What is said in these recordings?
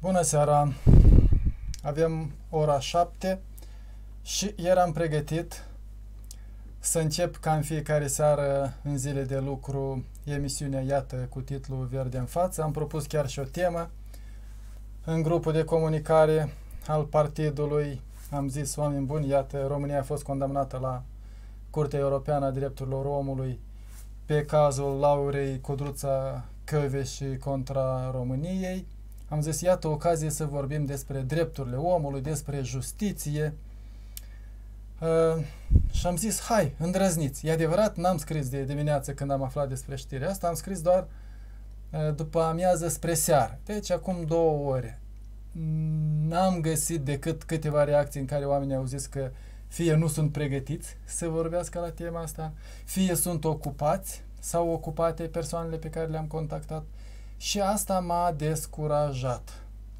Bună seara! Avem ora 7 și eram pregătit să încep ca în fiecare seară în zile de lucru emisiunea Iată cu titlul Verde în față. Am propus chiar și o temă în grupul de comunicare al partidului. Am zis, oameni buni, iată, România a fost condamnată la Curtea Europeană a Drepturilor Omului pe cazul Laurei Codruța Kövesi contra României. Am zis, iată, ocazie să vorbim despre drepturile omului, despre justiție. Și am zis, hai, îndrăzniți. E adevărat, n-am scris de dimineață când am aflat despre știrea asta, am scris doar după amiază spre seară. Deci, acum 2 ore. N-am găsit decât câteva reacții în care oamenii au zis că fie nu sunt pregătiți să vorbească la tema asta, fie sunt ocupați sau ocupate persoanele pe care le-am contactat. Și asta m-a descurajat.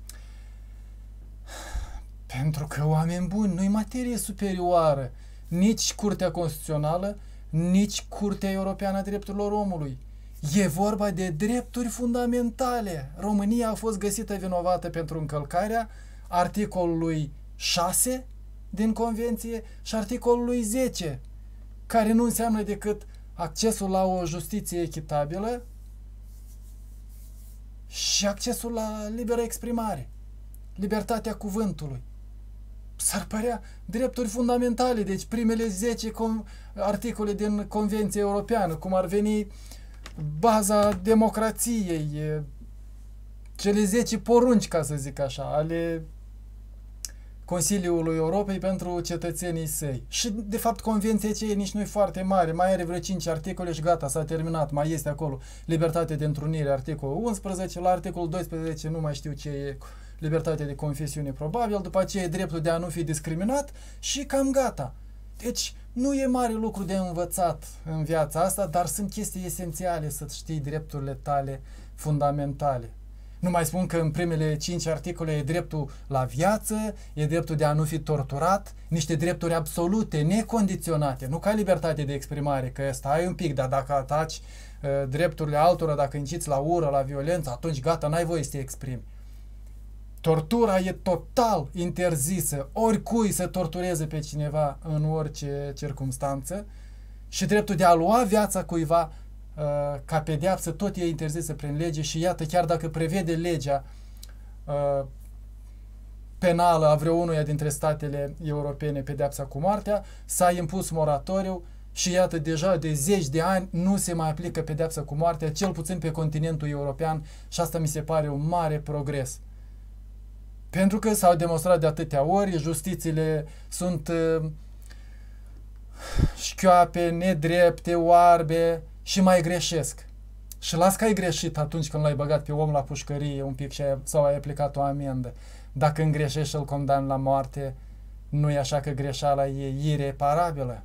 Pentru că, oameni buni, nu-i materie superioară nici Curtea Constituțională, nici Curtea Europeană a Drepturilor Omului. E vorba de drepturi fundamentale. România a fost găsită vinovată pentru încălcarea articolului 6 din Convenție și articolului 10, care nu înseamnă decât accesul la o justiție echitabilă și accesul la liberă exprimare, libertatea cuvântului. S-ar părea drepturi fundamentale, deci primele 10 articole din Convenția Europeană, cum ar veni baza democrației, cele 10 porunci, ca să zic așa, ale Consiliului Europei pentru cetățenii săi. Și, de fapt, convenția aceea nici nu e foarte mare, mai are vreo 5 articole și gata, s-a terminat, mai este acolo libertate de întrunire, articolul 11, la articolul 12 nu mai știu ce e, libertate de confesiune probabil, după aceea e dreptul de a nu fi discriminat și cam gata. Deci, nu e mare lucru de învățat în viața asta, dar sunt chestii esențiale să știi drepturile tale fundamentale. Nu mai spun că în primele 5 articole e dreptul la viață, e dreptul de a nu fi torturat, niște drepturi absolute, necondiționate, nu ca libertate de exprimare, că stai un pic, dar dacă ataci drepturile altora, dacă inciți la ură, la violență, atunci gata, n-ai voie să te exprimi. Tortura e total interzisă, oricui să tortureze pe cineva în orice circumstanță și dreptul de a lua viața cuiva ca pedeapsă tot e interzisă prin lege și iată, chiar dacă prevede legea penală a vreunuia dintre statele europene pedeapsa cu moartea, s-a impus moratoriu și iată, deja de 10 de ani nu se mai aplică pedeapsa cu moartea, cel puțin pe continentul european și asta mi se pare un mare progres. Pentru că s-au demonstrat de atâtea ori, justițiile sunt șchioape, nedrepte, oarbe și mai greșesc. Și las că ai greșit atunci când l-ai băgat pe om la pușcărie un pic sau ai aplicat o amendă. Dacă îngreșești și îl condamni la moarte, nu e așa că greșeala e ireparabilă.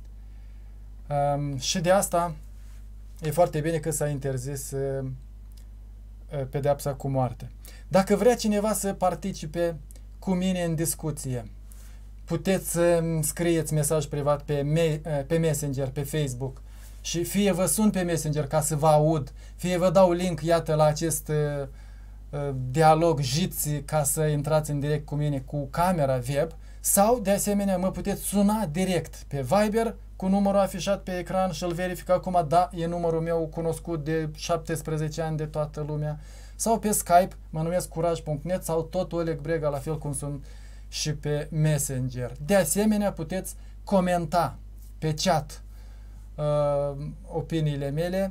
Și de asta e foarte bine că s-a interzis pedeapsa cu moarte. Dacă vrea cineva să participe cu mine în discuție, puteți să scrieți mesaj privat pe Messenger, pe Facebook și fie vă sun pe Messenger ca să vă aud, fie vă dau link, iată, la acest dialog Jitsi ca să intrați în direct cu mine cu camera web sau, de asemenea, mă puteți suna direct pe Viber cu numărul afișat pe ecran și îl verific acum, da, e numărul meu cunoscut de 17 ani de toată lumea, sau pe Skype, mă numesc curaj.net sau tot Oleg Brega, la fel cum sunt și pe Messenger. De asemenea, puteți comenta pe chat opiniile mele,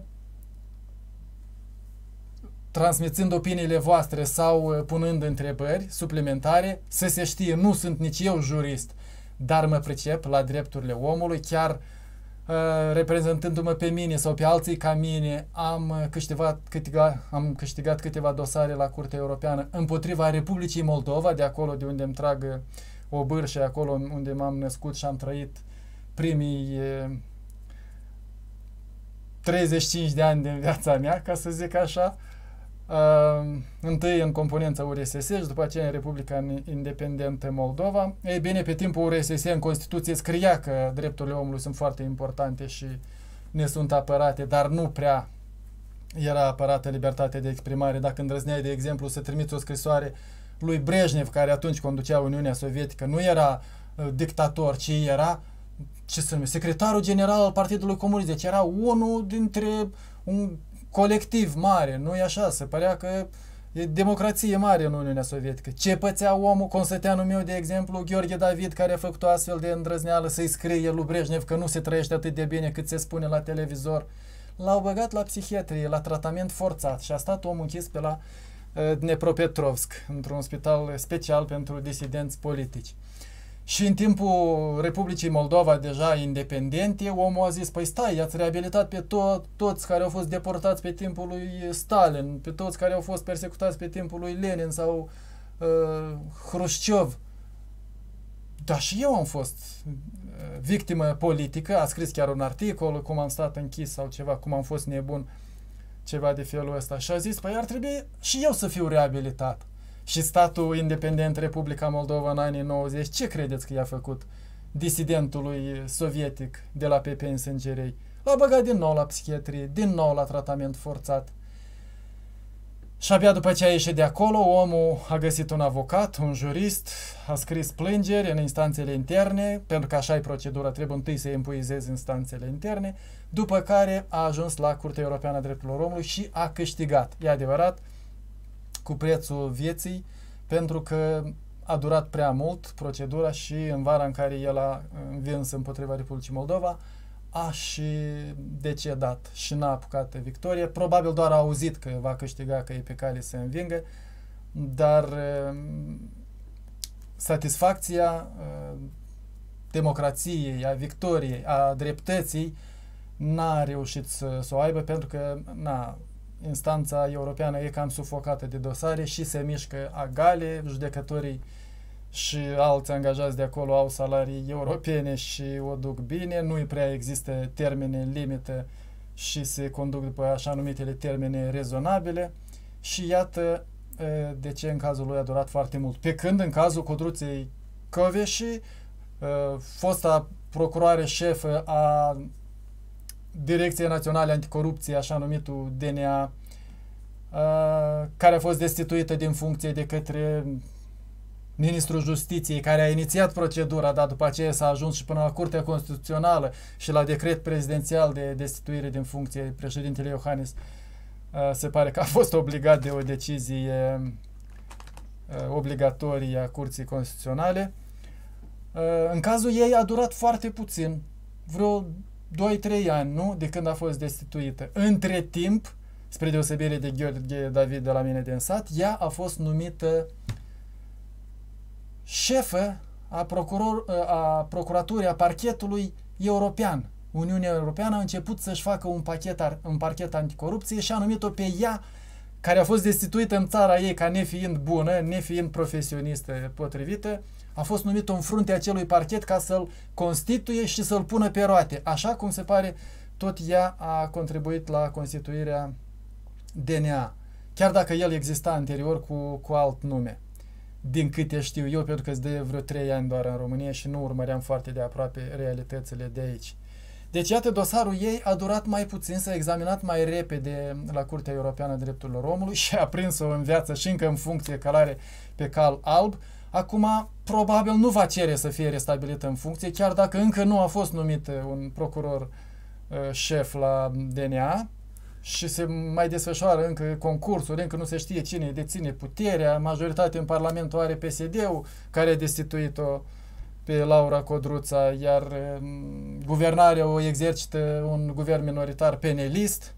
transmițând opiniile voastre sau punând întrebări suplimentare, să se știe, nu sunt nici eu jurist, dar mă pricep la drepturile omului, chiar reprezentându-mă pe mine sau pe alții ca mine, am câștigat câteva dosare la Curtea Europeană împotriva Republicii Moldova, de acolo de unde îmi trag o bârșă, acolo unde m-am născut și am trăit primii 35 de ani din viața mea, ca să zic așa. Întâi în componența URSS și după aceea în Republica Independentă Moldova. Ei bine, pe timpul URSS în Constituție scria că drepturile omului sunt foarte importante și ne sunt apărate, dar nu prea era apărată libertatea de exprimare, dacă îndrăzneai, de exemplu, să trimiți o scrisoare lui Brejnev, care atunci conducea Uniunea Sovietică, nu era dictator, ci era, ce să numește, secretarul general al Partidului Comunist, deci era unul dintre un colectiv mare, nu e așa, se părea că e democrație mare în Uniunea Sovietică. Ce pățea omul, consăteanul meu, de exemplu, Gheorghe David, care a făcut o astfel de îndrăzneală să-i scrie lui Brejnev că nu se trăiește atât de bine cât se spune la televizor. L-au băgat la psihiatrie, la tratament forțat și a stat omul închis pe la Dnepropetrovsk, într-un spital special pentru disidenți politici. Și în timpul Republicii Moldova, deja independente, omul a zis, păi stai, i-ați reabilitat pe toți care au fost deportați pe timpul lui Stalin, pe toți care au fost persecutați pe timpul lui Lenin sau Hrușciov. Dar și eu am fost victimă politică, a scris chiar un articol, cum am stat închis sau ceva, cum am fost nebun, ceva de felul ăsta. Și a zis, păi ar trebui și eu să fiu reabilitat. Și statul independent Republica Moldova în anii 90, ce credeți că i-a făcut disidentului sovietic de la PP în Sângerei? L-a băgat din nou la psihiatrie, din nou la tratament forțat. Și abia după ce a ieșit de acolo, omul a găsit un avocat, un jurist, a scris plângeri în instanțele interne, pentru că așa e procedura, trebuie întâi să empuizezi instanțele interne, după care a ajuns la Curtea Europeană a Drepturilor Omului și a câștigat. E adevărat, cu prețul vieții, pentru că a durat prea mult procedura și în vara în care el a învins împotriva Republicii Moldova, a și decedat și n-a apucat victorie. Probabil doar a auzit că va câștiga, că e pe cale să învingă, dar satisfacția democrației, a victoriei, a dreptății n-a reușit să o aibă, pentru că instanța europeană e cam sufocată de dosare și se mișcă agale, judecătorii și alți angajați de acolo au salarii europene și o duc bine, nu prea există termene limită și se conduc după așa numitele termene rezonabile și iată de ce în cazul lui a durat foarte mult. Pe când în cazul Codruței Kövesi, fosta procuroare șefă a Direcției Naționale Anticorupție, așa numitul DNA, care a fost destituită din funcție de către Ministrul Justiției, care a inițiat procedura, dar după aceea s-a ajuns și până la Curtea Constituțională și la decret prezidențial de destituire din funcție, președintele Iohannis se pare că a fost obligat de o decizie obligatorie a Curții Constituționale. În cazul ei a durat foarte puțin, vreo 2-3 ani, nu? De când a fost destituită. Între timp, spre deosebire de Gheorghe David de la mine din sat, ea a fost numită șefă a procuraturii, a parchetului european. Uniunea Europeană a început să-și facă un parchet anticorupție și a numit-o pe ea, care a fost destituită în țara ei ca nefiind bună, nefiind profesionistă potrivită, a fost numită în fruntea acelui parchet ca să-l constituie și să-l pună pe roate. Așa cum se pare, tot ea a contribuit la constituirea DNA, chiar dacă el exista anterior cu alt nume. Din câte știu eu, pentru că îți dă vreo 3 ani doar în România și nu urmăream foarte de aproape realitățile de aici. Deci, iată, dosarul ei a durat mai puțin, s-a examinat mai repede la Curtea Europeană a Drepturilor Omului și a prins-o în viață și încă în funcție, călare pe cal alb. Acum, probabil nu va cere să fie restabilită în funcție, chiar dacă încă nu a fost numit un procuror șef la DNA și se mai desfășoară încă concursuri, încă nu se știe cine deține puterea, majoritatea în Parlament o are PSD-ul, care a destituit-o pe Laura Codruța, iar guvernarea o exercită un guvern minoritar penelist.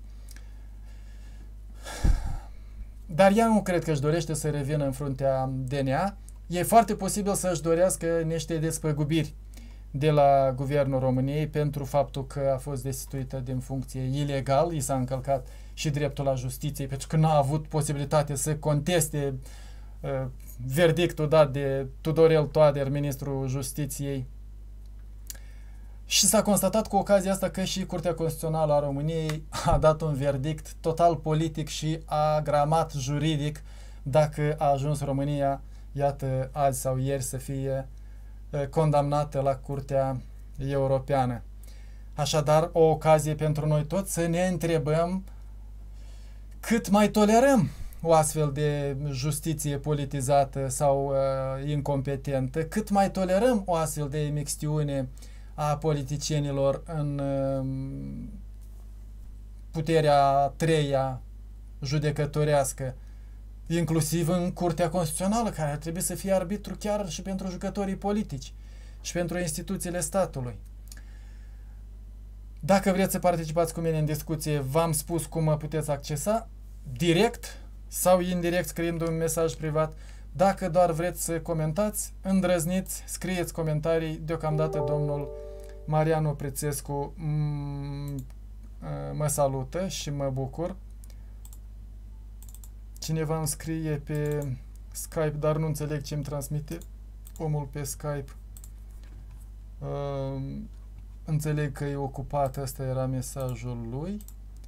Dar ea nu cred că își dorește să revină în fruntea DNA. E foarte posibil să își dorească niște despăgubiri de la Guvernul României pentru faptul că a fost destituită din funcție ilegal, i s-a încălcat și dreptul la justiție, pentru că n-a avut posibilitate să conteste verdictul dat de Tudorel Toader, ministrul Justiției. Și s-a constatat cu ocazia asta că și Curtea Constituțională a României a dat un verdict total politic și agramat juridic dacă a ajuns România, iată, azi sau ieri să fie condamnată la Curtea Europeană. Așadar, o ocazie pentru noi toți să ne întrebăm cât mai tolerăm o astfel de justiție politizată sau incompetentă, cât mai tolerăm o astfel de imixtiune a politicienilor în puterea a treia judecătorească, inclusiv în Curtea Constituțională, care ar trebui să fie arbitru chiar și pentru jucătorii politici și pentru instituțiile statului. Dacă vreți să participați cu mine în discuție, v-am spus cum mă puteți accesa, direct sau indirect, scriind un mesaj privat. Dacă doar vreți să comentați, îndrăzniți, scrieți comentarii. Deocamdată domnul Marianu Prețescu mă salută și mă bucur. Cineva îmi scrie pe Skype, dar nu înțeleg ce îmi transmite omul pe Skype. Înțeleg că e ocupat, ăsta era mesajul lui.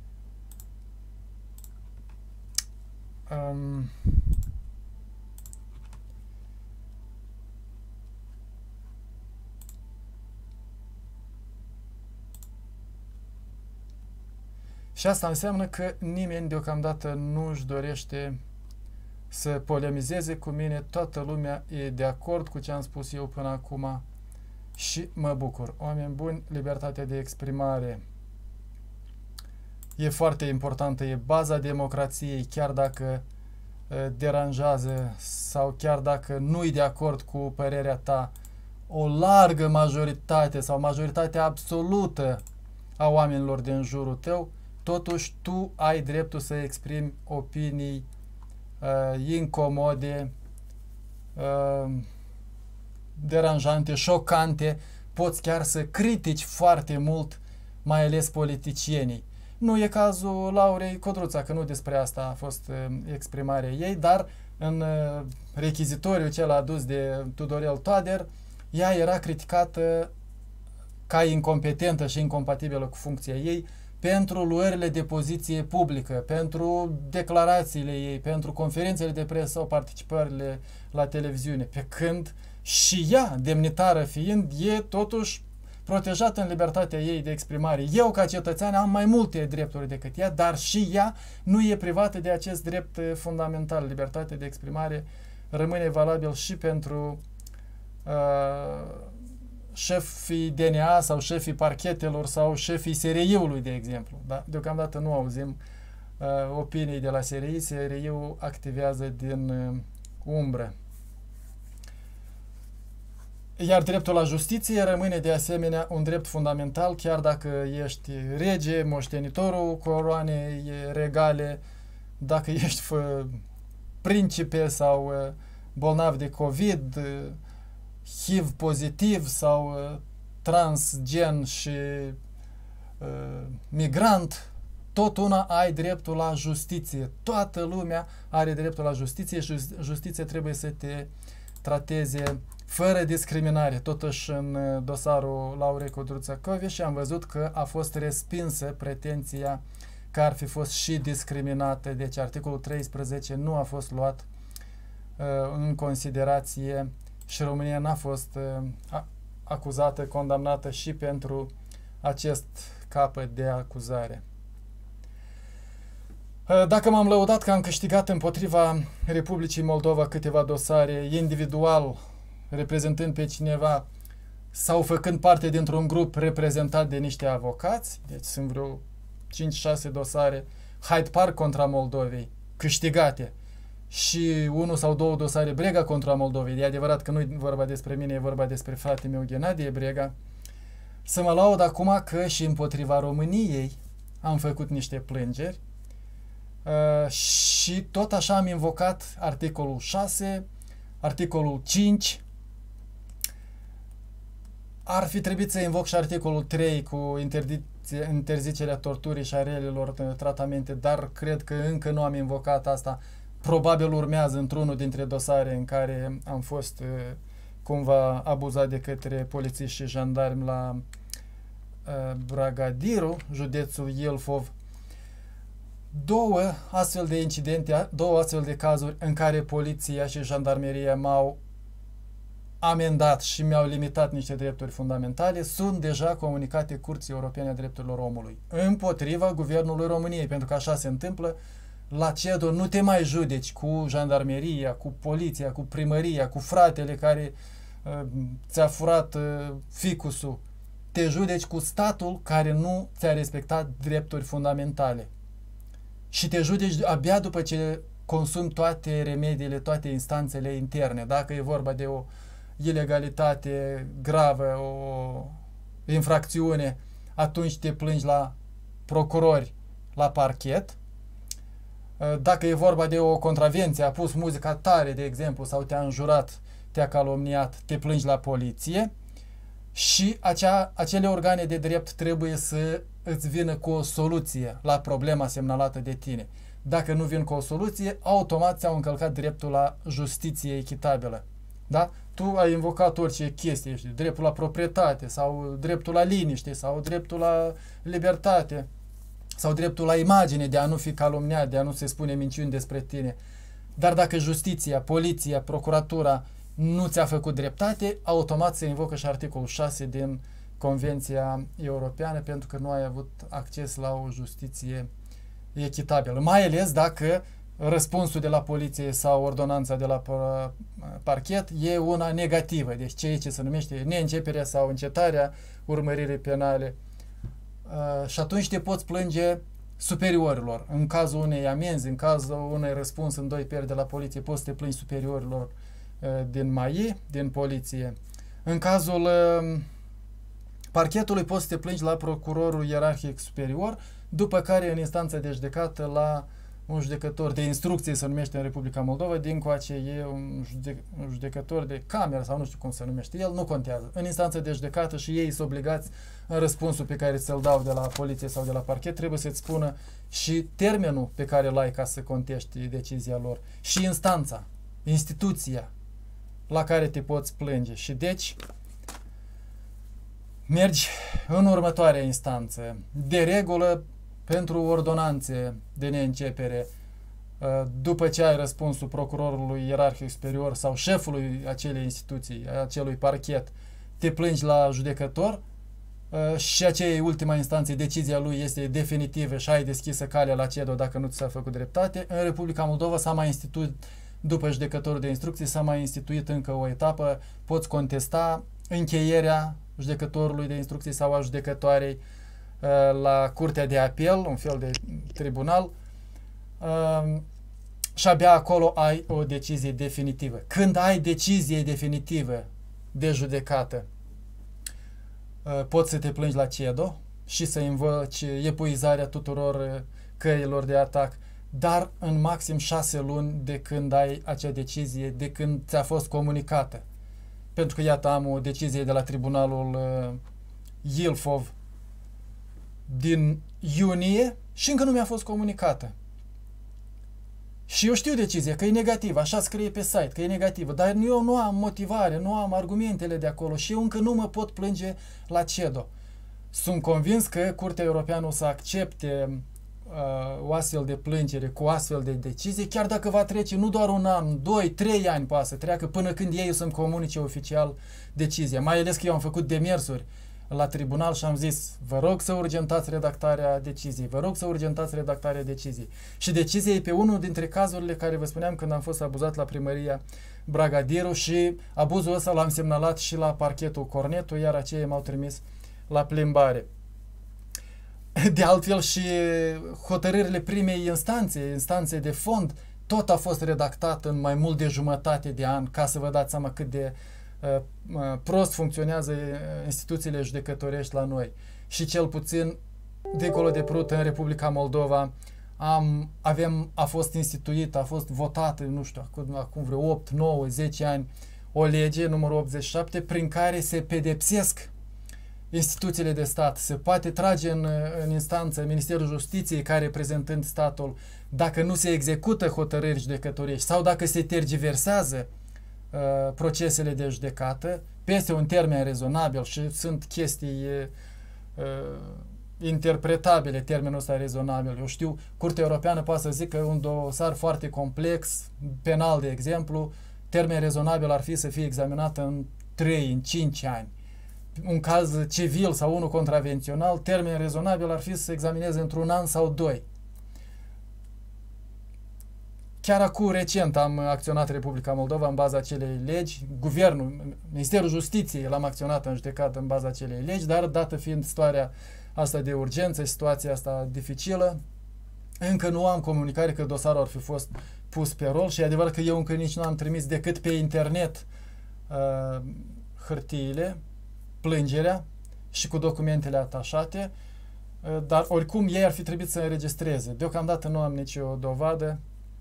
Și asta înseamnă că nimeni deocamdată nu își dorește să polemizeze cu mine, toată lumea e de acord cu ce am spus eu până acum și mă bucur. Oameni buni, libertatea de exprimare e foarte importantă, e baza democrației, chiar dacă deranjează sau chiar dacă nu-i de acord cu părerea ta, o largă majoritate sau majoritatea absolută a oamenilor din jurul tău, totuși tu ai dreptul să exprimi opinii incomode, deranjante, șocante, poți chiar să critici foarte mult, mai ales politicienii. Nu e cazul Laurei Codruța, că nu despre asta a fost exprimarea ei, dar în rechizitoriul cel adus de Tudorel Toader, ea era criticată ca incompetentă și incompatibilă cu funcția ei pentru luările de poziție publică, pentru declarațiile ei, pentru conferințele de presă sau participările la televiziune, pe când și ea, demnitară fiind, e totuși protejată în libertatea ei de exprimare. Eu, ca cetățean, am mai multe drepturi decât ea, dar și ea nu e privată de acest drept fundamental. Libertatea de exprimare rămâne valabil și pentru șefii DNA sau șefii parchetelor sau șefii SRI-ului, de exemplu. Da? Deocamdată nu auzim opinii de la SRI. SRI-ul activează din umbră. Iar dreptul la justiție rămâne de asemenea un drept fundamental, chiar dacă ești rege, moștenitorul coroanei regale, dacă ești principe sau bolnav de COVID, HIV pozitiv sau transgen și migrant, tot una ai dreptul la justiție. Toată lumea are dreptul la justiție și justiția trebuie să te trateze fără discriminare. Totuși, în dosarul Laurei Codruța Kövesi am văzut că a fost respinsă pretenția că ar fi fost și discriminată. Deci articolul 13 nu a fost luat în considerație și România n-a fost acuzată, condamnată și pentru acest capăt de acuzare. Dacă m-am lăudat că am câștigat împotriva Republicii Moldova câteva dosare individual, reprezentând pe cineva sau făcând parte dintr-un grup reprezentat de niște avocați, deci sunt vreo 5-6 dosare, Hyde Park contra Moldovei, câștigate, și 1 sau 2 dosare Brega contra Moldovei. E adevărat că nu e vorba despre mine, e vorba despre fratele meu Ghenadie Brega. Să mă laud acum că și împotriva României am făcut niște plângeri și tot așa am invocat articolul 6, articolul 5. Ar fi trebuit să invoc și articolul 3 cu interzicerea torturii și a relelor tratamente, dar cred că încă nu am invocat asta. Probabil urmează într-unul dintre dosare în care am fost cumva abuzat de către polițiști și jandarmi la Bragadiru, județul Ilfov. Două astfel de incidente, două astfel de cazuri în care poliția și jandarmeria m-au amendat și mi-au limitat niște drepturi fundamentale, sunt deja comunicate Curții Europene a Drepturilor Omului împotriva Guvernului României, pentru că așa se întâmplă la CEDO nu te mai judeci cu jandarmeria, cu poliția, cu primăria, cu fratele care ți-a furat ficusul. Te judeci cu statul care nu ți-a respectat drepturi fundamentale. Și te judeci abia după ce consumi toate remediile, toate instanțele interne. Dacă e vorba de o ilegalitate gravă, o infracțiune, atunci te plângi la procurori, la parchet. Dacă e vorba de o contravenție, a pus muzica tare, de exemplu, sau te-a înjurat, te-a calomniat, te plângi la poliție și acele organe de drept trebuie să îți vină cu o soluție la problema semnalată de tine. Dacă nu vin cu o soluție, automat ți-au încălcat dreptul la justiție echitabilă. Da? Tu ai invocat orice chestie, știi, dreptul la proprietate, sau dreptul la liniște, sau dreptul la libertate, sau dreptul la imagine, de a nu fi calomniat, de a nu se spune minciuni despre tine. Dar dacă justiția, poliția, procuratura nu ți-a făcut dreptate, automat se invocă și articolul 6 din Convenția Europeană, pentru că nu ai avut acces la o justiție echitabilă. Mai ales dacă răspunsul de la poliție sau ordonanța de la parchet e una negativă, deci ceea ce se numește neînceperea sau încetarea urmăririi penale. Și atunci te poți plânge superiorilor. În cazul unei amenzi, în cazul unui răspuns în 2 pieri de la poliție, poți să te plângi superiorilor din MAI, din poliție. În cazul parchetului poți să te plângi la procurorul ierarhic superior, după care în instanța de judecată la un judecător de instrucție, se numește în Republica Moldova, dincoace e un judecător de cameră sau nu știu cum se numește, el nu contează. În instanță de judecată și ei sunt obligați în răspunsul pe care ți-l dau de la poliție sau de la parchet, trebuie să-ți spună și termenul pe care îl ai ca să contești decizia lor și instanța, instituția la care te poți plânge. Și deci mergi în următoarea instanță. De regulă, pentru ordonanțe de neîncepere, după ce ai răspunsul procurorului ierarhic superior sau șefului acelei instituții, acelui parchet, te plângi la judecător și aceea e ultima instanță, decizia lui este definitivă și ai deschisă calea la CEDO dacă nu ți s-a făcut dreptate. În Republica Moldova s-a mai instituit, după judecătorul de instrucție, s-a mai instituit încă o etapă, poți contesta încheierea judecătorului de instrucție sau a judecătoarei la curtea de apel, un fel de tribunal, și abia acolo ai o decizie definitivă. Când ai decizie definitivă de judecată, poți să te plângi la CEDO și să invoci epuizarea tuturor căilor de atac, dar în maxim 6 luni de când ai acea decizie, de când ți-a fost comunicată. Pentru că, iată, am o decizie de la tribunalul Ilfov din iunie și încă nu mi-a fost comunicată. Și eu știu decizia, că e negativă, așa scrie pe site, că e negativă, dar eu nu am motivare, nu am argumentele de acolo și eu încă nu mă pot plânge la CEDO. Sunt convins că Curtea Europeană o să accepte o astfel de plângere cu astfel de decizie, chiar dacă va trece nu doar un an, 2, 3 ani poate să treacă până când ei o să-mi comunice oficial decizia. Mai ales că eu am făcut demersuri la tribunal și am zis, vă rog să urgentați redactarea deciziei, vă rog să urgentați redactarea deciziei. Și decizia e pe unul dintre cazurile care vă spuneam când am fost abuzat la primăria Bragadiru și abuzul ăsta l-am semnalat și la parchetul Cornetu, iar aceia m-au trimis la plimbare. De altfel și hotărârile primei instanțe de fond, tot a fost redactat în mai mult de jumătate de an, ca să vă dați seama cât de prost funcționează instituțiile judecătorești la noi. Și cel puțin, dincolo de Prut, în Republica Moldova, a fost instituită, a fost votată, nu știu, acum vreo 8, 9, 10 ani, o lege, numărul 87, prin care se pedepsesc instituțiile de stat. Se poate trage în instanță Ministerul Justiției, ca reprezentând statul, dacă nu se execută hotărâri judecătorești sau dacă se tergiversează procesele de judecată peste un termen rezonabil și sunt chestii interpretabile, termenul ăsta rezonabil. Eu știu, Curtea Europeană poate să zică un dosar foarte complex, penal de exemplu, termen rezonabil ar fi să fie examinat în 3, în 5 ani. Un caz civil sau unul contravențional, termen rezonabil ar fi să se examineze într-un an sau 2. chiar acum recent am acționat Republica Moldova în baza acelei legi, guvernul, Ministerul Justiției l-am acționat în judecată în baza acelei legi, dar dată fiind starea asta de urgență, situația asta dificilă, încă nu am comunicare că dosarul ar fi fost pus pe rol și e adevărat că eu încă nici nu am trimis decât pe internet hârtiile, plângerea și cu documentele atașate, dar oricum ei ar fi trebuit să înregistreze. Deocamdată nu am nicio dovadă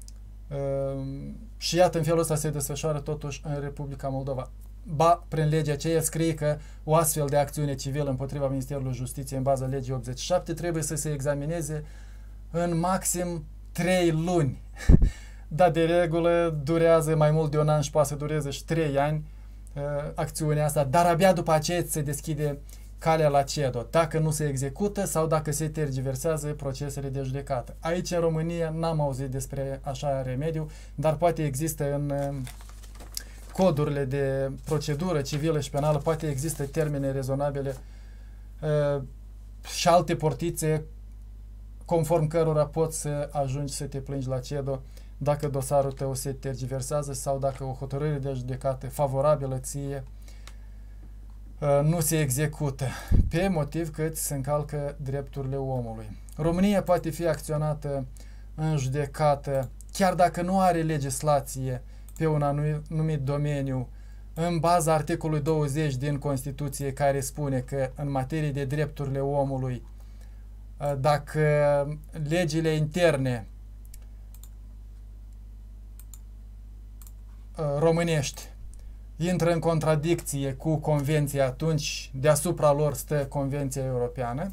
și iată, în felul ăsta se desfășoară totuși în Republica Moldova. Ba, prin legea aceea scrie că o astfel de acțiune civilă împotriva Ministerului Justiției în baza legii 87 trebuie să se examineze în maxim 3 luni. Dar de regulă durează mai mult de un an și poate să dureze și 3 ani acțiunea asta, dar abia după aceea se deschide calea la CEDO, dacă nu se execută sau dacă se tergiversează procesele de judecată. Aici, în România, n-am auzit despre așa remediu, dar poate există în codurile de procedură civilă și penală, poate există termene rezonabile și alte portițe conform cărora poți să ajungi să te plângi la CEDO dacă dosarul tău se tergiversează sau dacă o hotărâre de judecată favorabilă ție nu se execută, pe motiv că ți se încalcă drepturile omului. România poate fi acționată în judecată chiar dacă nu are legislație pe un anumit domeniu, în baza articolului 20 din Constituție, care spune că în materie de drepturile omului, dacă legile interne românești intră în contradicție cu Convenția, atunci deasupra lor stă Convenția Europeană.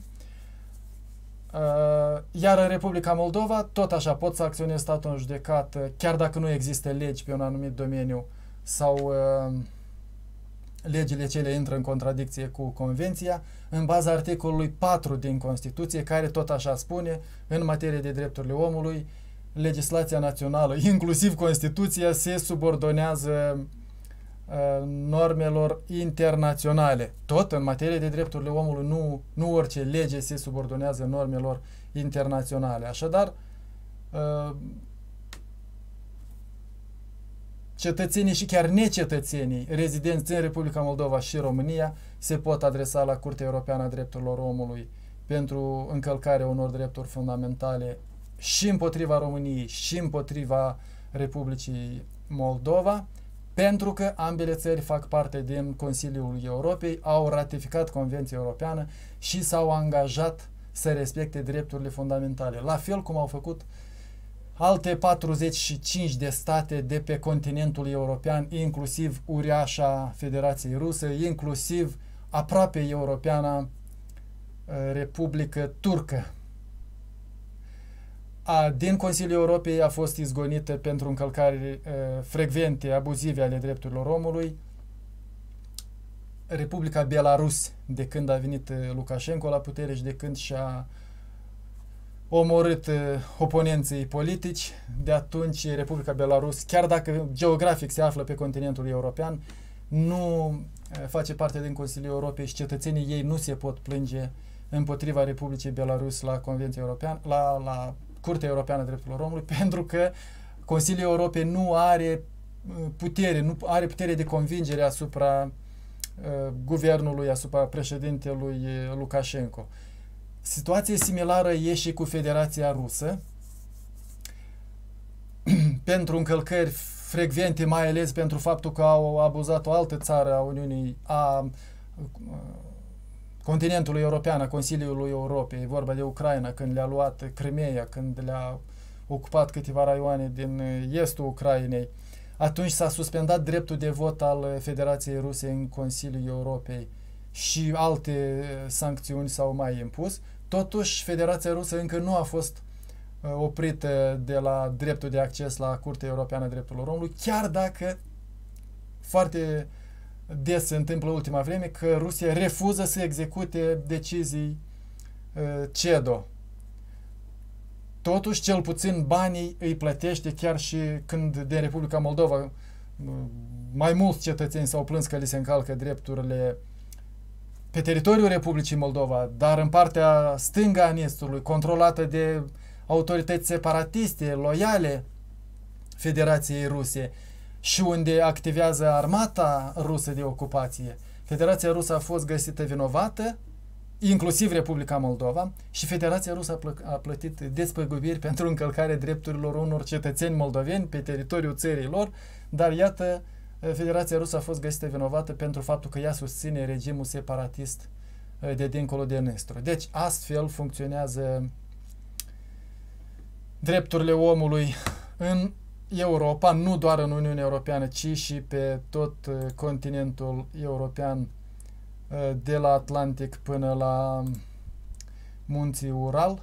Iar în Republica Moldova, tot așa, pot să acționez statul în judecată, chiar dacă nu există legi pe un anumit domeniu sau legile cele intră în contradicție cu Convenția, în baza articolului 4 din Constituție, care tot așa spune, în materie de drepturile omului, legislația națională, inclusiv Constituția, se subordonează normelor internaționale. Tot în materie de drepturile omului, nu orice lege se subordonează normelor internaționale. Așadar, cetățenii și chiar necetățenii rezidenți în Republica Moldova și România se pot adresa la Curtea Europeană a Drepturilor Omului pentru încălcarea unor drepturi fundamentale și împotriva României și împotriva Republicii Moldova, pentru că ambele țări fac parte din Consiliul Europei, au ratificat Convenția Europeană și s-au angajat să respecte drepturile fundamentale, la fel cum au făcut alte 45 de state de pe continentul european, inclusiv uriașa Federației Rusă, inclusiv aproape europeana Republică Turcă. Din Consiliul Europei a fost izgonită pentru încălcări frecvente, abuzive ale drepturilor omului Republica Belarus, de când a venit Lukashenko la putere și de când și-a omorât oponenții politici. De atunci Republica Belarus, chiar dacă geografic se află pe continentul european, nu face parte din Consiliul Europei și cetățenii ei nu se pot plânge împotriva Republicii Belarus la Convenția Europeană, la Curtea Europeană a Drepturilor Omului, pentru că Consiliul Europei nu are putere de convingere asupra guvernului, asupra președintelui Lukashenko. Situație similară e și cu Federația Rusă, pentru încălcări frecvente, mai ales pentru faptul că au abuzat o altă țară a Uniunii, a continentului european, a Consiliului Europei, e vorba de Ucraina, când le-a luat Crimeea, când le-a ocupat câteva raioane din estul Ucrainei. Atunci s-a suspendat dreptul de vot al Federației Ruse în Consiliul Europei și alte sancțiuni s-au mai impus. Totuși, Federația Rusă încă nu a fost oprită de la dreptul de acces la Curtea Europeană a Drepturilor Omului, chiar dacă foarte des se întâmplă ultima vreme că Rusia refuză să execute decizii CEDO. Totuși, cel puțin banii îi plătește, chiar și când de Republica Moldova mai mulți cetățeni s-au plâns că li se încalcă drepturile pe teritoriul Republicii Moldova, dar în partea stângă a Nistului, controlată de autorități separatiste, loiale Federației Ruse și unde activează armata rusă de ocupație, Federația Rusă a fost găsită vinovată, inclusiv Republica Moldova, și Federația Rusă a plătit despăgubiri pentru încălcarea drepturilor unor cetățeni moldoveni pe teritoriul țării lor, dar iată, Federația Rusă a fost găsită vinovată pentru faptul că ea susține regimul separatist de dincolo de Nistru. Deci astfel funcționează drepturile omului în Europa, nu doar în Uniunea Europeană, ci și pe tot continentul european, de la Atlantic până la munții Ural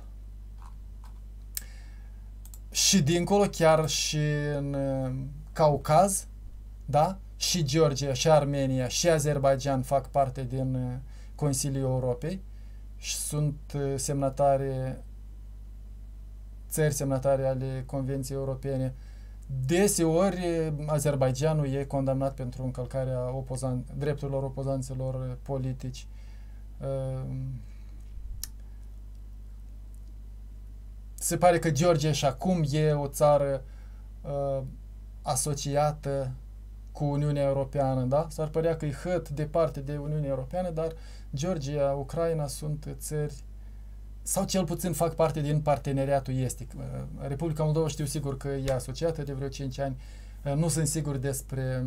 și dincolo, chiar și în Caucaz, da? Și Georgia, și Armenia, și Azerbaijan fac parte din Consiliul Europei și sunt țări semnatare ale Convenției Europene. Deseori Azerbaijanul e condamnat pentru încălcarea drepturilor opozanților politici. Se pare că Georgia și acum e o țară asociată cu Uniunea Europeană, da? S-ar părea că e hăt departe de Uniunea Europeană, dar Georgia, Ucraina sunt țări, sau cel puțin fac parte din parteneriatul estic. Republica Moldova știu sigur că e asociată de vreo 5 ani. Nu sunt sigur despre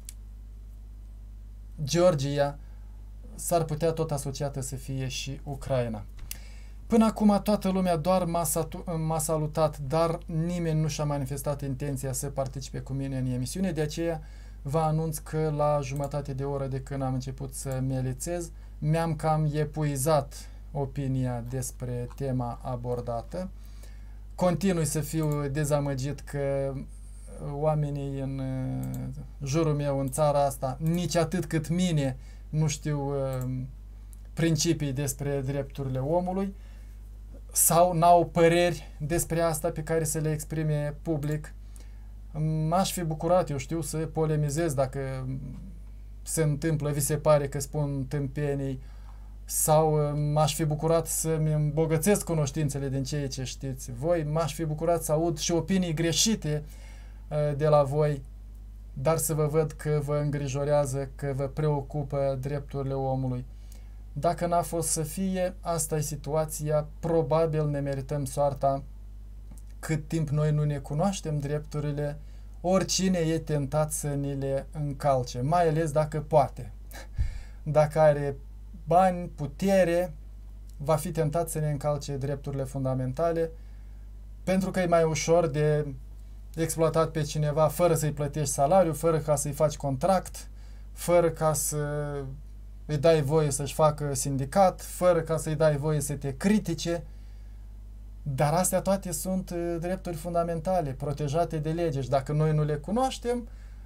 Georgia. S-ar putea tot asociată să fie și Ucraina. Până acum toată lumea doar m-a salutat, dar nimeni nu și-a manifestat intenția să participe cu mine în emisiune. De aceea vă anunț că la jumătate de oră de când am început să melițez, mi-am cam epuizat opinia despre tema abordată. Continui să fiu dezamăgit că oamenii în jurul meu, în țara asta, nici atât cât mine, nu știu principii despre drepturile omului sau n-au păreri despre asta pe care să le exprime public. M-aș fi bucurat, eu știu, să polemizez dacă se întâmplă, vi se pare că spun tâmpenii, sau m-aș fi bucurat să-mi îmbogățesc cunoștințele din ceea ce știți voi, m-aș fi bucurat să aud și opinii greșite de la voi, dar să vă văd că vă îngrijorează, că vă preocupă drepturile omului. Dacă n-a fost să fie, asta e situația, probabil ne merităm soarta. Cât timp noi nu ne cunoaștem drepturile, oricine e tentat să ni le încalce, mai ales dacă poate. Dacă are bani, putere, va fi tentat să ne încalce drepturile fundamentale, pentru că e mai ușor de exploatat pe cineva fără să-i plătești salariu, fără ca să-i faci contract, fără ca să îi dai voie să-și facă sindicat, fără ca să-i dai voie să te critique. Dar astea toate sunt drepturi fundamentale, protejate de lege și dacă noi nu le cunoaștem,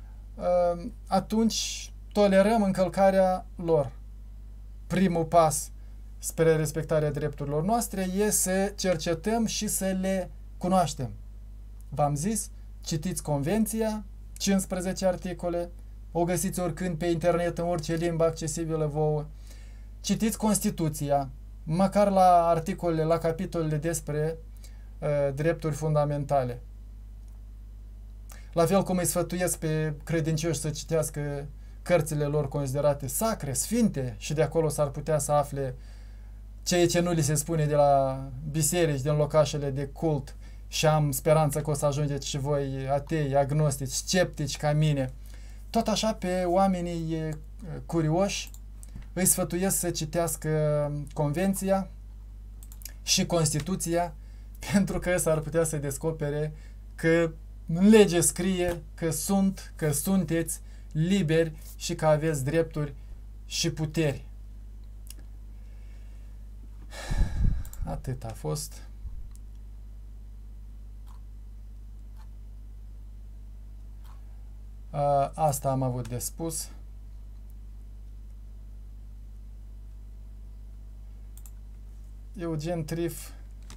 atunci tolerăm încălcarea lor. Primul pas spre respectarea drepturilor noastre e să cercetăm și să le cunoaștem. V-am zis, citiți Convenția, 15 articole, o găsiți oricând pe internet în orice limbă accesibilă vouă. Citiți Constituția, măcar la articolele, la capitolele despre drepturi fundamentale. La fel cum îi sfătuiesc pe credincioși să citească cărțile lor considerate sacre, sfinte, și de acolo s-ar putea să afle ceea ce nu li se spune de la biserici, din locașele de cult, și am speranță că o să ajungeți și voi atei, agnostici, sceptici ca mine. Tot așa pe oamenii curioși îi sfătuiesc să citească Convenția și Constituția, pentru că s-ar putea să descopere că în lege scrie că sunteți liberi și că aveți drepturi și puteri. Atât a fost. Asta am avut de spus. Eugen Trif,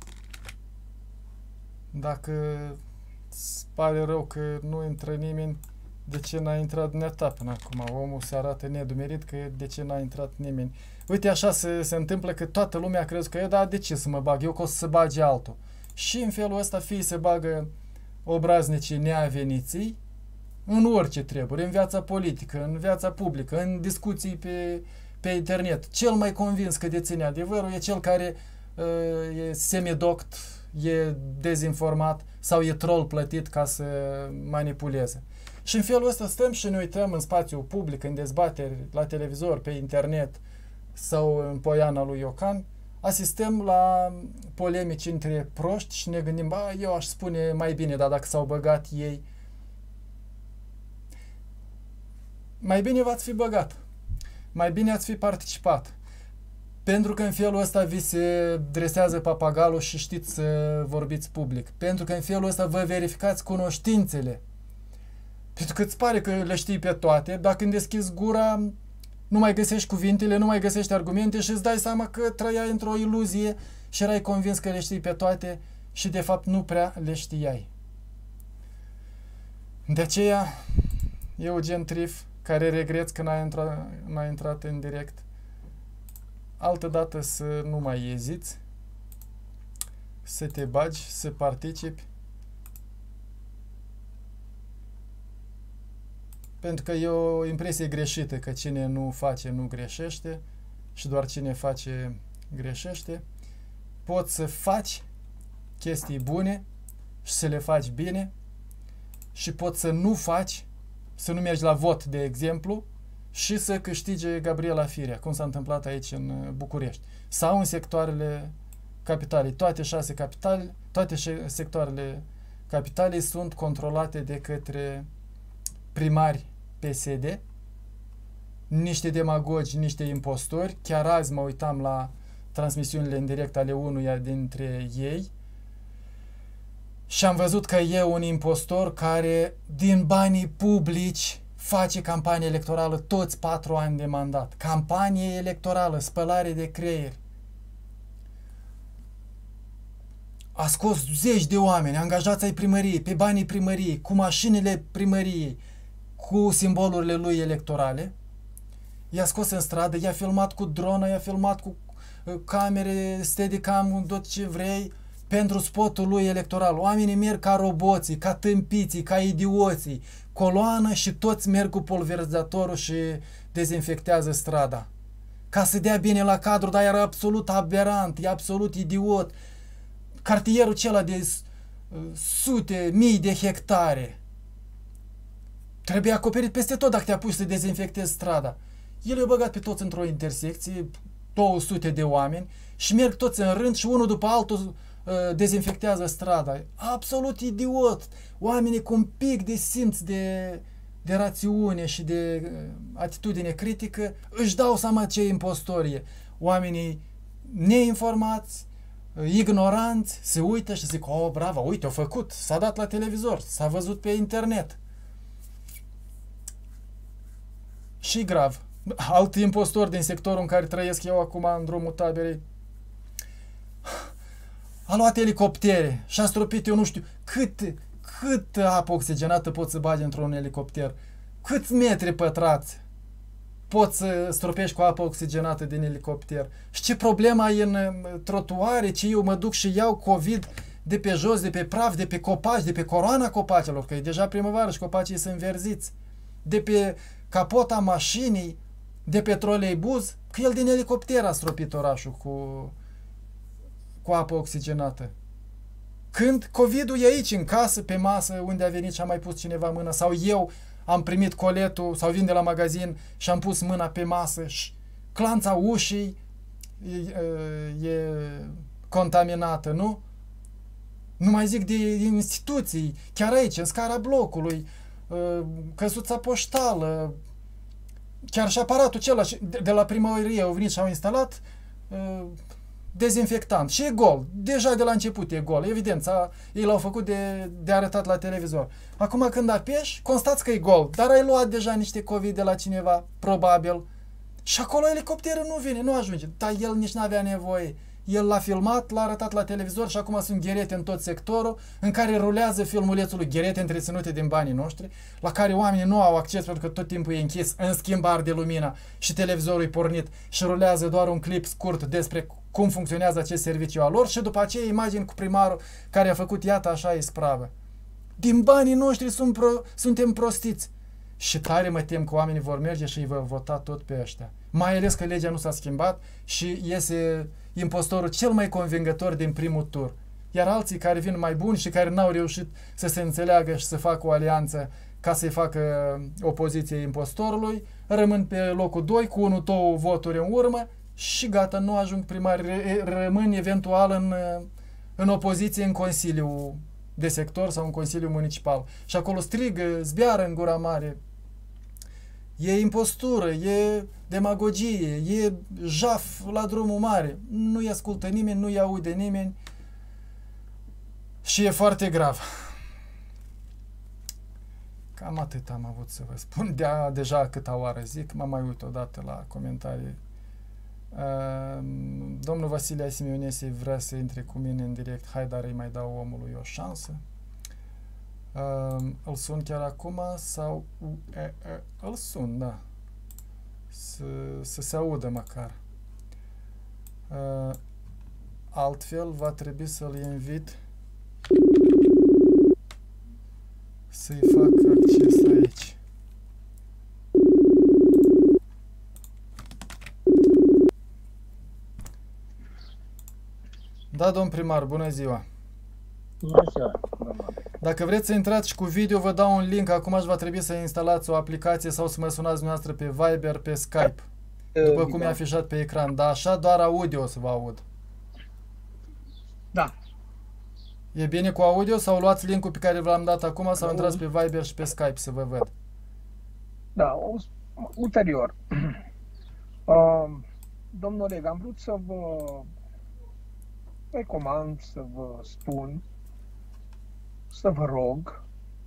dacă îți pare rău că nu intră nimeni, de ce n-a intrat dumneata până acum? Omul se arată nedumerit că de ce n-a intrat nimeni. Uite, așa se întâmplă că toată lumea crede că eu, da, de ce să mă bag? Eu că o să se bage altul. Și în felul ăsta fie se bagă obraznicii neaveniții în orice treburi, în viața politică, în viața publică, în discuții pe internet. Cel mai convins că deține adevărul e cel care e semidoct, e dezinformat sau e troll plătit ca să manipuleze. Și în felul ăsta stăm și ne uităm în spațiul public, în dezbateri, la televizor, pe internet sau în poiana lui Iocan, asistăm la polemici între proști și ne gândim, eu aș spune mai bine, dar dacă s-au băgat ei, mai bine v-ați fi băgat, mai bine ați fi participat. Pentru că în felul ăsta vi se dresează papagalul și știți să vorbiți public. Pentru că în felul ăsta vă verificați cunoștințele. Pentru că îți pare că le știi pe toate, dacă când deschizi gura, nu mai găsești cuvintele, nu mai găsești argumente și îți dai seama că trăiai într-o iluzie și erai convins că le știi pe toate și de fapt nu prea le știai. De aceea, Eugen Trif, care regreți că n-a intrat în direct, altădată să nu mai eziți, să te bagi, să participi, pentru că e o impresie greșită că cine nu face nu greșește și doar cine face greșește. Poți să faci chestii bune și să le faci bine și poți să nu faci, să nu mergi la vot, de exemplu, și să câștige Gabriela Firea, cum s-a întâmplat aici în București, sau în sectoarele capitalei. Toate 6 capitale, toate sectoarele capitalei sunt controlate de către primari PSD, niște demagogi, niște impostori. Chiar azi mă uitam la transmisiunile în direct ale unuia dintre ei și am văzut că e un impostor care din banii publici face campanie electorală toți 4 ani de mandat. Campanie electorală, spălare de creier. A scos zeci de oameni, angajați ai primăriei, pe banii primăriei, cu mașinile primăriei, cu simbolurile lui electorale. I-a scos în stradă, i-a filmat cu dronă, i-a filmat cu camere, steadicam, tot ce vrei, pentru spotul lui electoral. Oamenii merg ca roboții, ca tâmpiții, ca idioții, coloană și toți merg cu pulverizatorul și dezinfectează strada. Ca să dea bine la cadru, dar era absolut aberant, e absolut idiot. Cartierul acela de sute, mii de hectare trebuie acoperit peste tot dacă te-a pus să dezinfectezi strada. El i-a băgat pe toți într-o intersecție, 200 de oameni, și merg toți în rând și unul după altul dezinfectează strada. Absolut idiot! Oamenii cu un pic de simț de rațiune și de atitudine critică își dau seama ce impostorie. Oamenii neinformați, ignoranți, se uită și zic, bravo, uite, a făcut, s-a dat la televizor, s-a văzut pe internet. Și grav. Alt impostor din sectorul în care trăiesc eu acum în drumul taberei a luat elicoptere și a stropit, eu nu știu, cât apă oxigenată poți să bagi într-un elicopter? Câți metri pătrați poți să stropești cu apă oxigenată din elicopter? Și ce problema ai în trotuare, ce eu mă duc și iau COVID de pe jos, de pe praf, de pe copaci, de pe coroana copacilor, că e deja primăvară și copacii sunt înverziți, de pe capota mașinii, de pe troleibuz, că el din elicopter a stropit orașul cu apă oxigenată. Când COVID-ul e aici, în casă, pe masă, unde a venit și a mai pus cineva mâna, sau eu am primit coletul, sau vin de la magazin și am pus mâna pe masă și clanța ușii e contaminată, nu? Nu mai zic de instituții, chiar aici, în scara blocului, căsuța poștală, chiar și aparatul acela de la primărie au venit și au instalat dezinfectant și e gol. Deja de la început e gol. Evident, ei l-au făcut de arătat la televizor. Acum când apeși, constați că e gol, dar ai luat deja niște COVID de la cineva, probabil, și acolo elicopterul nu vine, nu ajunge. Dar el nici n-avea nevoie. El l-a filmat, l-a arătat la televizor și acum sunt gherete în tot sectorul în care rulează filmulețul lui, gherete întreținute din banii noștri, la care oamenii nu au acces pentru că tot timpul e închis, în schimb arde lumina și televizorul e pornit și rulează doar un clip scurt despre cum funcționează acest serviciu al lor și după aceea imagini cu primarul care a făcut iată așa ispravă. Din banii noștri suntem prostiți. Și tare mă tem că oamenii vor merge și îi vor vota tot pe ăștia. Mai ales că legea nu s-a schimbat și iese impostorul cel mai convingător din primul tur. Iar alții care vin mai buni și care n-au reușit să se înțeleagă și să facă o alianță ca să-i facă opoziție impostorului, rămân pe locul 2 cu 1-2 voturi în urmă și gata, nu ajung primari, rămân eventual în opoziție în Consiliul de sector sau în Consiliul Municipal. Și acolo strigă, zbiară în gura mare. E impostură, e demagogie, e jaf la drumul mare. Nu-i ascultă nimeni, nu-i aude nimeni și e foarte grav. Cam atât am avut să vă spun. Deja câta oară zic, mă mai uit odată la comentarii. Domnul Vasile Asimionese vrea să intre cu mine în direct. Hai, dar îi mai dau omului o șansă. Îl sun chiar acum sau îl sun, da. Să se audă măcar. Altfel va trebui să-l invit să-i fac acces aici. Da, domn primar, bună ziua! Bună ziua! Dacă vreți să intrați și cu video, vă dau un link. Acum aș va trebui să instalați o aplicație sau să mă sunați dumneavoastră pe Viber, pe Skype. După cum e afișat pe ecran. Dar așa doar audio o să vă aud. Da. E bine cu audio sau luați linkul pe care v-l-am dat acum sau intrați pe Viber și pe Skype să vă văd? Da, ulterior. Domnul Oleg, am vrut să vă recomand, să vă spun, să vă rog,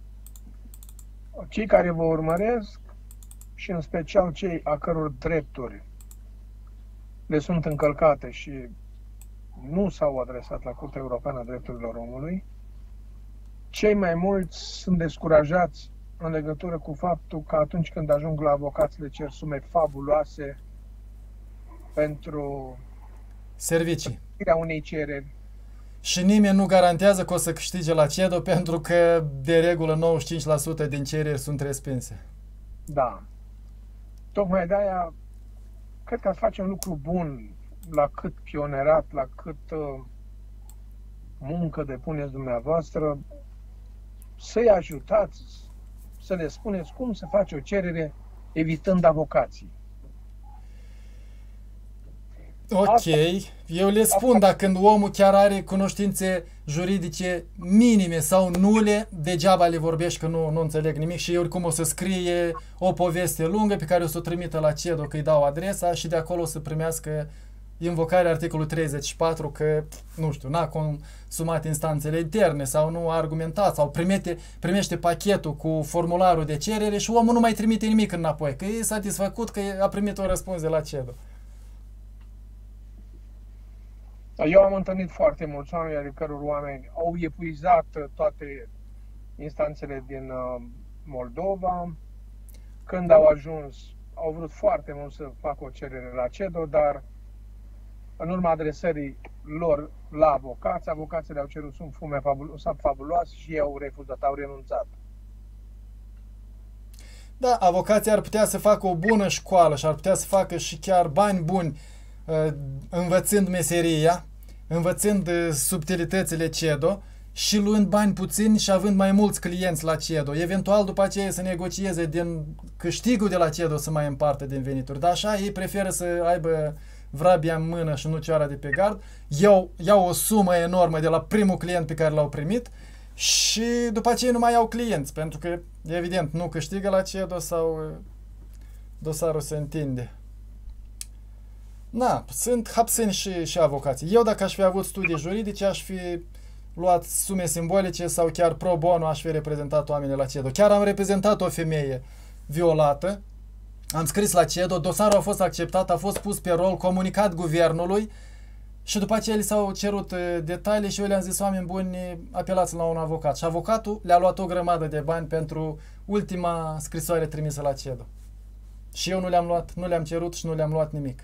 cei care vă urmăresc și în special cei a căror drepturi le sunt încălcate și nu s-au adresat la Curtea Europeană a Drepturilor Omului, cei mai mulți sunt descurajați în legătură cu faptul că atunci când ajung la avocați le cer sume fabuloase pentru servicii. Unei cereri. Și nimeni nu garantează că o să câștige la CEDO pentru că de regulă 95% din cereri sunt respinse. Da. Tocmai de-aia cred că ați face un lucru bun la cât pionerat, la cât muncă depuneți dumneavoastră, să-i ajutați, să le spuneți cum să face o cerere evitând avocații. Ok, eu le spun, dar când omul chiar are cunoștințe juridice minime sau nule, degeaba le vorbești că nu înțeleg nimic și oricum o să scrie o poveste lungă pe care o să o trimită la CEDO, că îi dau adresa și de acolo o să primească invocarea articolului 34 că, nu știu, n-a consumat instanțele interne sau nu a argumentat sau primește pachetul cu formularul de cerere și omul nu mai trimite nimic înapoi, că e satisfăcut că a primit o răspuns de la CEDO. Eu am întâlnit foarte mulți oameni, ale căror oameni au epuizat toate instanțele din Moldova. Când au ajuns, au vrut foarte mult să facă o cerere la CEDO, dar în urma adresării lor la avocați, avocații le-au cerut sume fabuloase și ei au refuzat, au renunțat. Da, avocații ar putea să facă o bună școală și ar putea să facă și chiar bani buni învățând meseria, învățând subtilitățile CEDO și luând bani puțini și având mai mulți clienți la CEDO. Eventual după aceea să negocieze din câștigul de la CEDO să mai împartă din venituri. Dar așa ei preferă să aibă vrabia în mână și nu cioara de pe gard. Iau o sumă enormă de la primul client pe care l-au primit și după aceea nu mai au clienți, pentru că evident nu câștigă la CEDO sau dosarul se întinde. Na, sunt hapseni și avocații. Eu dacă aș fi avut studii juridice, aș fi luat sume simbolice sau chiar pro bono aș fi reprezentat oamenii la CEDO. Chiar am reprezentat o femeie violată, am scris la CEDO, dosarul a fost acceptat, a fost pus pe rol, comunicat guvernului și după aceea li s-au cerut detalii și eu le-am zis, oameni buni, apelați la un avocat. Și avocatul le-a luat o grămadă de bani pentru ultima scrisoare trimisă la CEDO. Și eu nu le-am luat, nu le-am cerut și nu le-am luat nimic.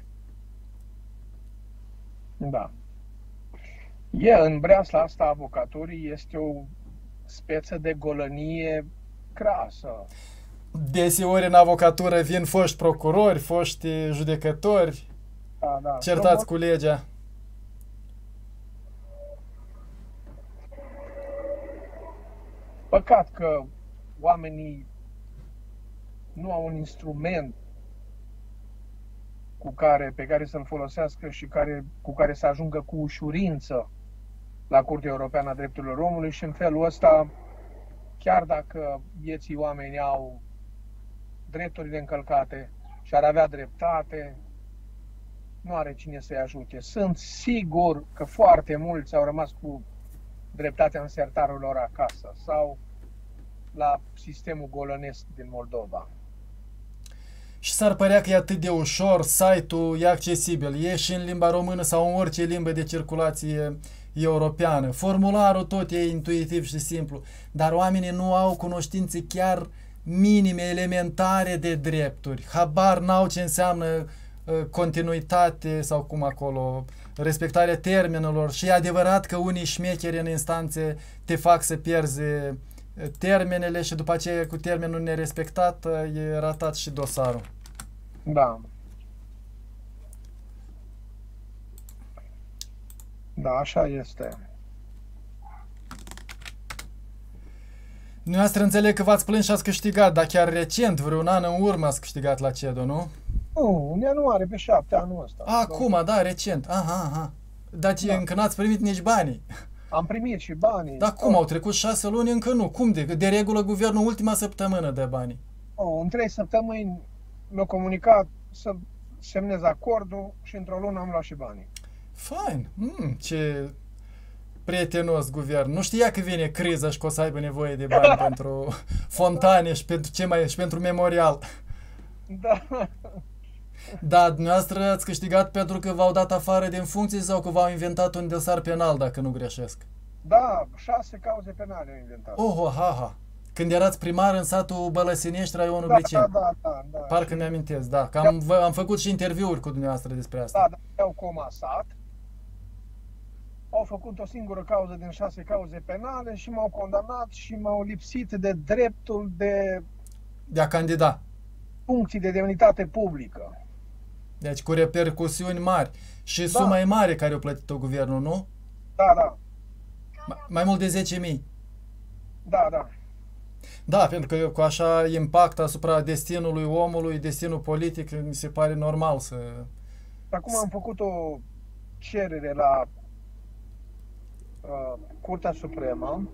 Da. În breasla asta a avocaturii este speță de golănie crasă. Deseori în avocatură vin foști procurori, foști judecători, Da, da. certați cu legea. Păcat că oamenii nu au un instrument pe care să-l folosească și cu care să ajungă cu ușurință la Curtea Europeană a Drepturilor Omului și în felul ăsta, chiar dacă vieții oameni au drepturile încălcate și ar avea dreptate, nu are cine să-i ajute. Sunt sigur că foarte mulți au rămas cu dreptatea în sertarul lor acasă sau la sistemul golănesc din Moldova. Și s-ar părea că e atât de ușor, site-ul e accesibil, e și în limba română sau în orice limbă de circulație europeană. Formularul tot e intuitiv și simplu, dar oamenii nu au cunoștințe chiar minime, elementare de drepturi. Habar n-au ce înseamnă continuitate sau cum acolo, respectarea termenelor și e adevărat că unii șmecheri în instanțe te fac să pierzi termenele și după aceea cu termenul nerespectat e ratat și dosarul. Da. Da, așa este. Dumneavoastră înțeleg că v-ați plâns și ați câștigat, dar chiar recent, vreun an în urmă ați câștigat la CEDO, nu? Nu, în ianuarie, pe 7 anul ăsta. Acum, da, recent. Aha. Dar Da. încă n-ați primit nici banii. Am primit și banii. Dar cum, au trecut 6 luni, încă nu. Cum de regulă guvernul ultima săptămână dă banii. În 3 săptămâni mi-a comunicat să semnez acordul și într-o lună am luat și banii. Fain. Ce prietenos guvern. Nu știa că vine criza și că o să aibă nevoie de bani pentru fontane și pentru și pentru memorial. Da. Da, dumneavoastră ați câștigat pentru că v-au dat afară din funcție sau că v-au inventat un dosar penal, dacă nu greșesc? Da, 6 cauze penale au inventat. Ha. Când erați primar în satul Bălăsinești, raionul Briceni. Da. Parcă mi-amintesc, da. Că am făcut și interviuri cu dumneavoastră despre asta. Da, i-au comasat. Au făcut o singură cauză din 6 cauze penale și m-au condamnat și m-au lipsit de dreptul De a candida. funcții de demnitate publică. Deci cu repercusiuni mari. Și suma e mare care o plătit-o guvernul, nu? Da. Mai mult de 10.000. Da. Da, pentru că cu așa impact asupra destinului omului, destinul politic, mi se pare normal să... Acum am făcut o cerere la Curtea Supremă.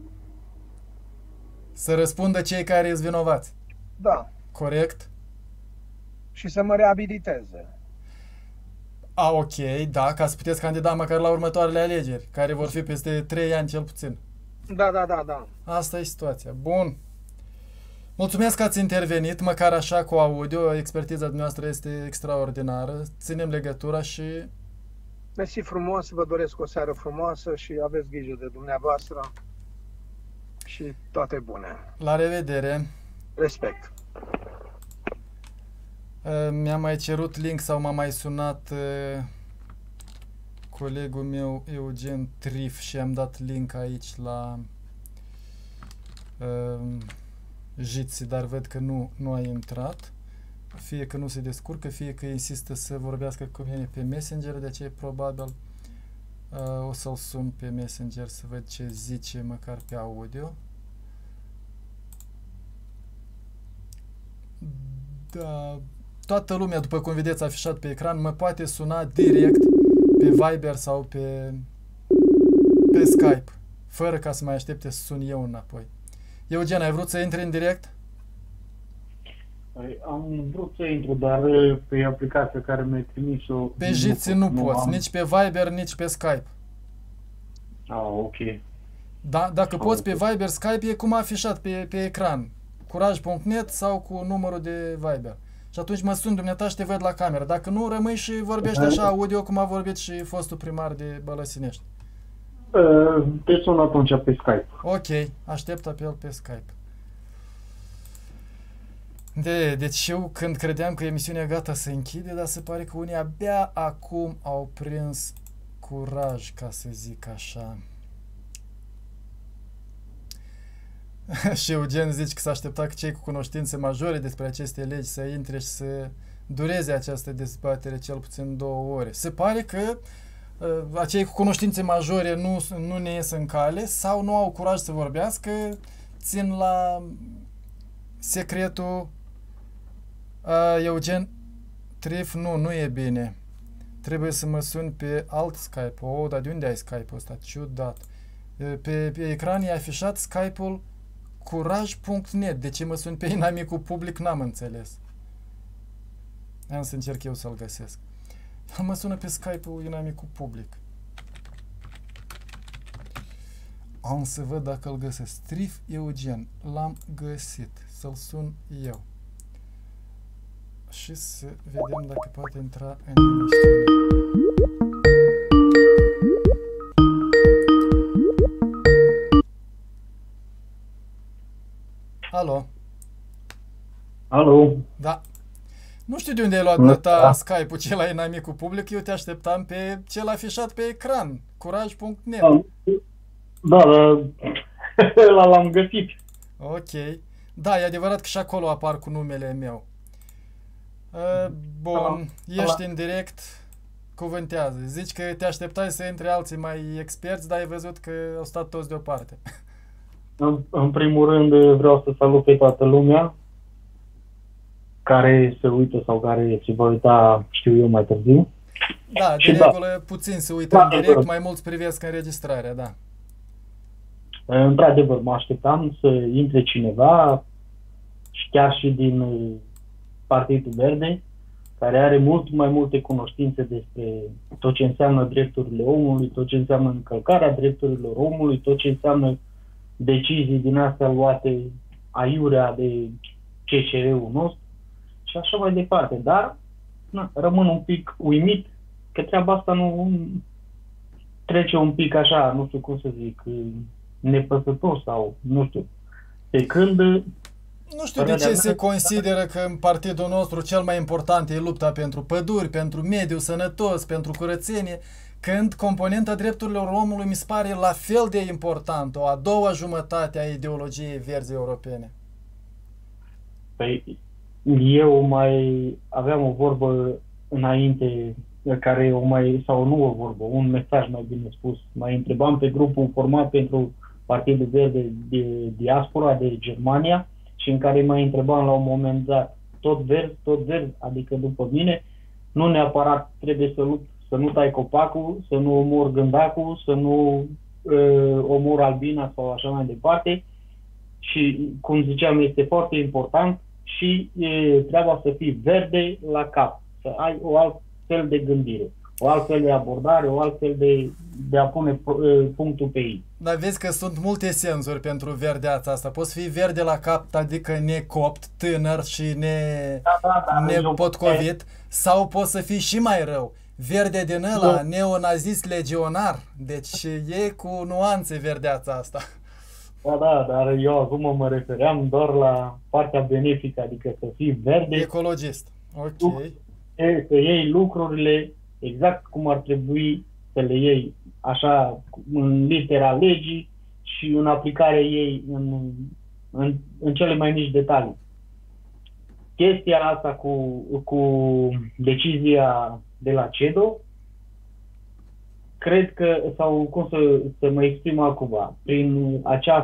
Să răspundă cei care îți vinovați. Da. Corect? Și să mă reabiliteze. Ok, da, ca să puteți candida măcar la următoarele alegeri, care vor fi peste 3 ani cel puțin. Da. Asta e situația. Bun. Mulțumesc că ați intervenit, măcar așa cu audio. Expertiza dumneavoastră este extraordinară. Ținem legătura și... Mersi frumos, vă doresc o seară frumoasă și aveți grijă de dumneavoastră și toate bune. La revedere. Respect. Mi-a mai cerut link sau m-a mai sunat colegul meu Eugen Trif și am dat link aici la Jitsi, dar văd că nu a intrat. Fie că nu se descurcă, fie că insistă să vorbească cu mine pe Messenger, de aceea probabil o să-l sun pe Messenger să văd ce zice măcar pe audio. Da, toată lumea, după cum vedeți afișat pe ecran, mă poate suna direct pe Viber sau pe Skype, fără ca să mai aștepte să sun eu înapoi. Eugen, ai vrut să intri în direct? Am vrut să intru, dar pe aplicația care mi-ai trimis-o... Pe Jitsi nu poți, nici pe Viber, nici pe Skype. Ok. Da, dacă poți pe Viber, Skype e cum afișat pe ecran. Curaj.net sau cu numărul de Viber. Și atunci mă sun dumneata și te văd la cameră. Dacă nu, rămâi și vorbești așa audio cum a vorbit și fostul primar de Bălăsinești. Te sun atunci pe Skype. Ok, aștept apel pe Skype. Deci eu când credeam că emisiunea gata se închide, dar se pare că unii abia acum au prins curaj, ca să zic așa. Și Eugen zici că s-a așteptat că cei cu cunoștințe majore despre aceste legi să intre și să dureze această dezbatere cel puțin 2 ore. Se pare că acei cu cunoștințe majore nu ne ies în cale sau nu au curaj să vorbească, țin la secretul. Eugen Trif, nu e bine. Trebuie să mă suni pe alt Skype. Dar de unde ai Skype-ul ăsta? Ciudat. Pe ecran e afișat Skype-ul curaj.net. De ce mă suni pe inamicul public? N-am înțeles. Am să încerc eu să-l găsesc. Mă sună pe Skype-ul inamicul public. Am să văd dacă îl găsesc. Trif Eugen. L-am găsit. Să-l sun eu. Și să vedem dacă poate intra în emisiune. Alo? Alo? Da. Nu știu de unde ai luat ta Skype-ul cel la inamicul public, eu te așteptam pe cel afișat pe ecran, curaj.net. Da, l-am găsit. Ok. Da, e adevărat că și acolo apar cu numele meu. Bun, ești în direct, cuvântează. Zici că te așteptai să intre alții mai experți, dar ai văzut că au stat toți deoparte. În primul rând vreau să salut pe toată lumea care se uită sau care se va uita, știu eu, mai târziu. Da, de regulă puțin se uită în direct, mai mulți privesc înregistrarea, da. Într-adevăr, mă așteptam să intre cineva, chiar și din Partidul Verde, care are mult mai multe cunoștințe despre tot ce înseamnă drepturile omului, tot ce înseamnă încălcarea drepturilor omului, tot ce înseamnă decizii din astea luate aiurea de CCR-ul nostru și așa mai departe. Dar rămân un pic uimit că treaba asta nu trece un pic așa, nu știu cum să zic, nepăsător sau nu știu. Pe când nu știu de ce se consideră că în partidul nostru cel mai important e lupta pentru păduri, pentru mediu sănătos, pentru curățenie, când componenta drepturilor omului mi se pare la fel de importantă, o a doua jumătate a ideologiei verzi europene. Păi, eu mai aveam o vorbă înainte, care nu o vorbă, un mesaj mai bine spus. Mai întrebam pe grupul format pentru Partidul Verde de Diaspora de Germania, și în care mai întrebam la un moment dat, tot verzi, adică după mine, nu neapărat trebuie să lupt, să nu tai copacul, să nu omor gândacul, să nu omor albina sau așa mai departe. Și, cum ziceam, este foarte important și treaba să fii verde la cap, să ai o altfel de gândire, o altfel de abordare, o altfel de a pune punctul pe ei. Dar vezi că sunt multe senzuri pentru verdeața asta. Poți fi verde la cap, adică necopt, tânăr și nepotcovit, sau poți să fii și mai rău. Verde din ăla, neonazist legionar. Deci e cu nuanțe verdeața asta. Da, dar eu acum mă refeream doar la partea benefică, adică să fii verde. Ecologist. Ok. Să iei lucrurile exact cum ar trebui să le iei, așa, în litera legii și în aplicare ei în cele mai mici detalii. Chestia asta cu decizia de la CEDO, cred că, sau cum să mă exprim acum, prin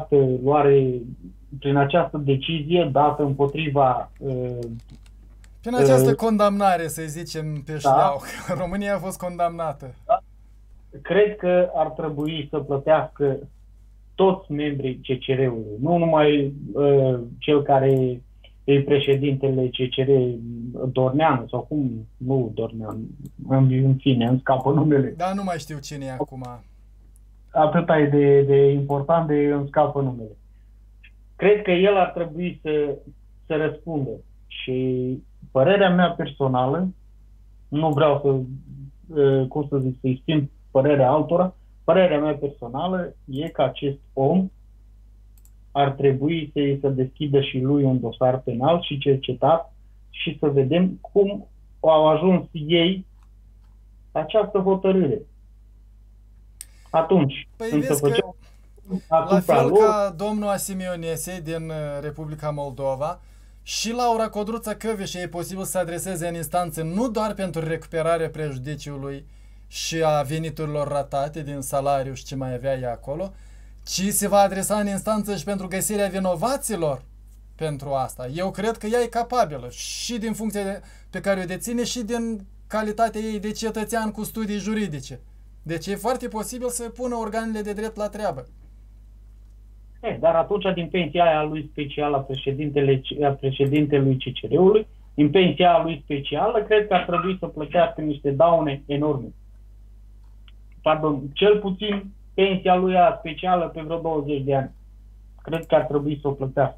această decizie dată împotriva prin această condamnare, să zicem pe șleau, că România a fost condamnată. Da. Cred că ar trebui să plătească toți membrii CCR-ului, nu numai cel care e președintele CCR, Dorneanu, sau cum, nu Dorneanu, în fine, îmi scapă numele. Da, nu mai știu cine e acum. Atâta e de important de îmi scapă numele. Cred că el ar trebui să răspundă. Și părerea mea personală, nu vreau să exprim părerea altora, părerea mea personală e că acest om ar trebui să deschidă și lui un dosar penal și cercetat și să vedem cum au ajuns ei această hotărâre. Atunci, când se făceau La fel ca domnul Asimionese din Republica Moldova, și Laura Codruța Kövesi e posibil să se adreseze în instanță nu doar pentru recuperarea prejudiciului și a veniturilor ratate din salariu și ce mai avea ea acolo, ci se va adresa în instanță și pentru găsirea vinovaților pentru asta. Eu cred că ea e capabilă și din funcția pe care o deține și din calitatea ei de cetățean cu studii juridice. Deci e foarte posibil să pună organele de drept la treabă. Dar atunci din pensia aia lui specială a președintelui CCR-ului, din pensia lui specială, cred că ar trebui să plătească niște daune enorme. Pardon, cel puțin pensia lui specială pe vreo 20 de ani. Cred că ar trebui să o plătească.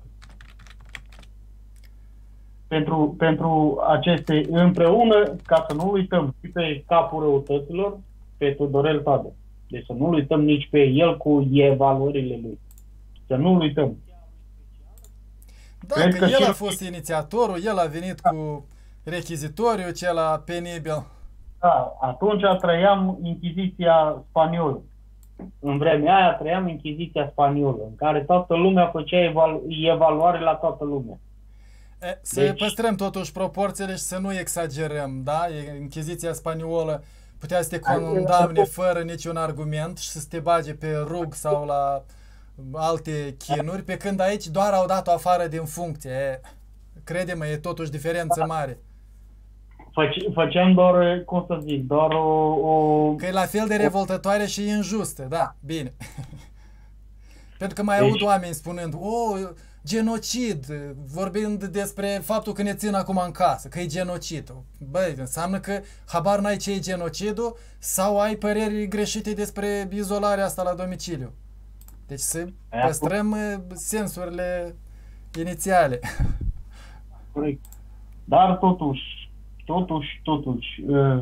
Pentru aceste împreună, ca să nu uităm și pe capul răutăților, pe Tudorel Toader. Deci să nu uităm nici pe el cu evaluările lui. Să nu uităm. Da, că el a fost inițiatorul, el a venit cu rechizitoriul cel penibil. Da, atunci trăiam Inchiziția spaniolă. În vremea aia trăiam Inchiziția spaniolă, în care toată lumea făcea evaluare la toată lumea. Să păstrăm totuși proporțiile și să nu exagerăm, da? Inchiziția spaniolă putea să te condamne fără niciun argument și să te bage pe rug sau la alte chinuri, pe când aici doar au dat-o afară din funcție. Crede-mă, e totuși diferență mare. Făceam doar, cum să zic, doar o... Că e la fel de revoltătoare și injustă, da, bine. Pentru că mai aud oameni spunând, genocid, vorbind despre faptul că ne țin acum în casă, că e genocid. Băi, înseamnă că habar n-ai ce e genocidul sau ai păreri greșite despre izolarea asta la domiciliu. Deci să păstrăm sensurile inițiale. Corect. Dar totuși,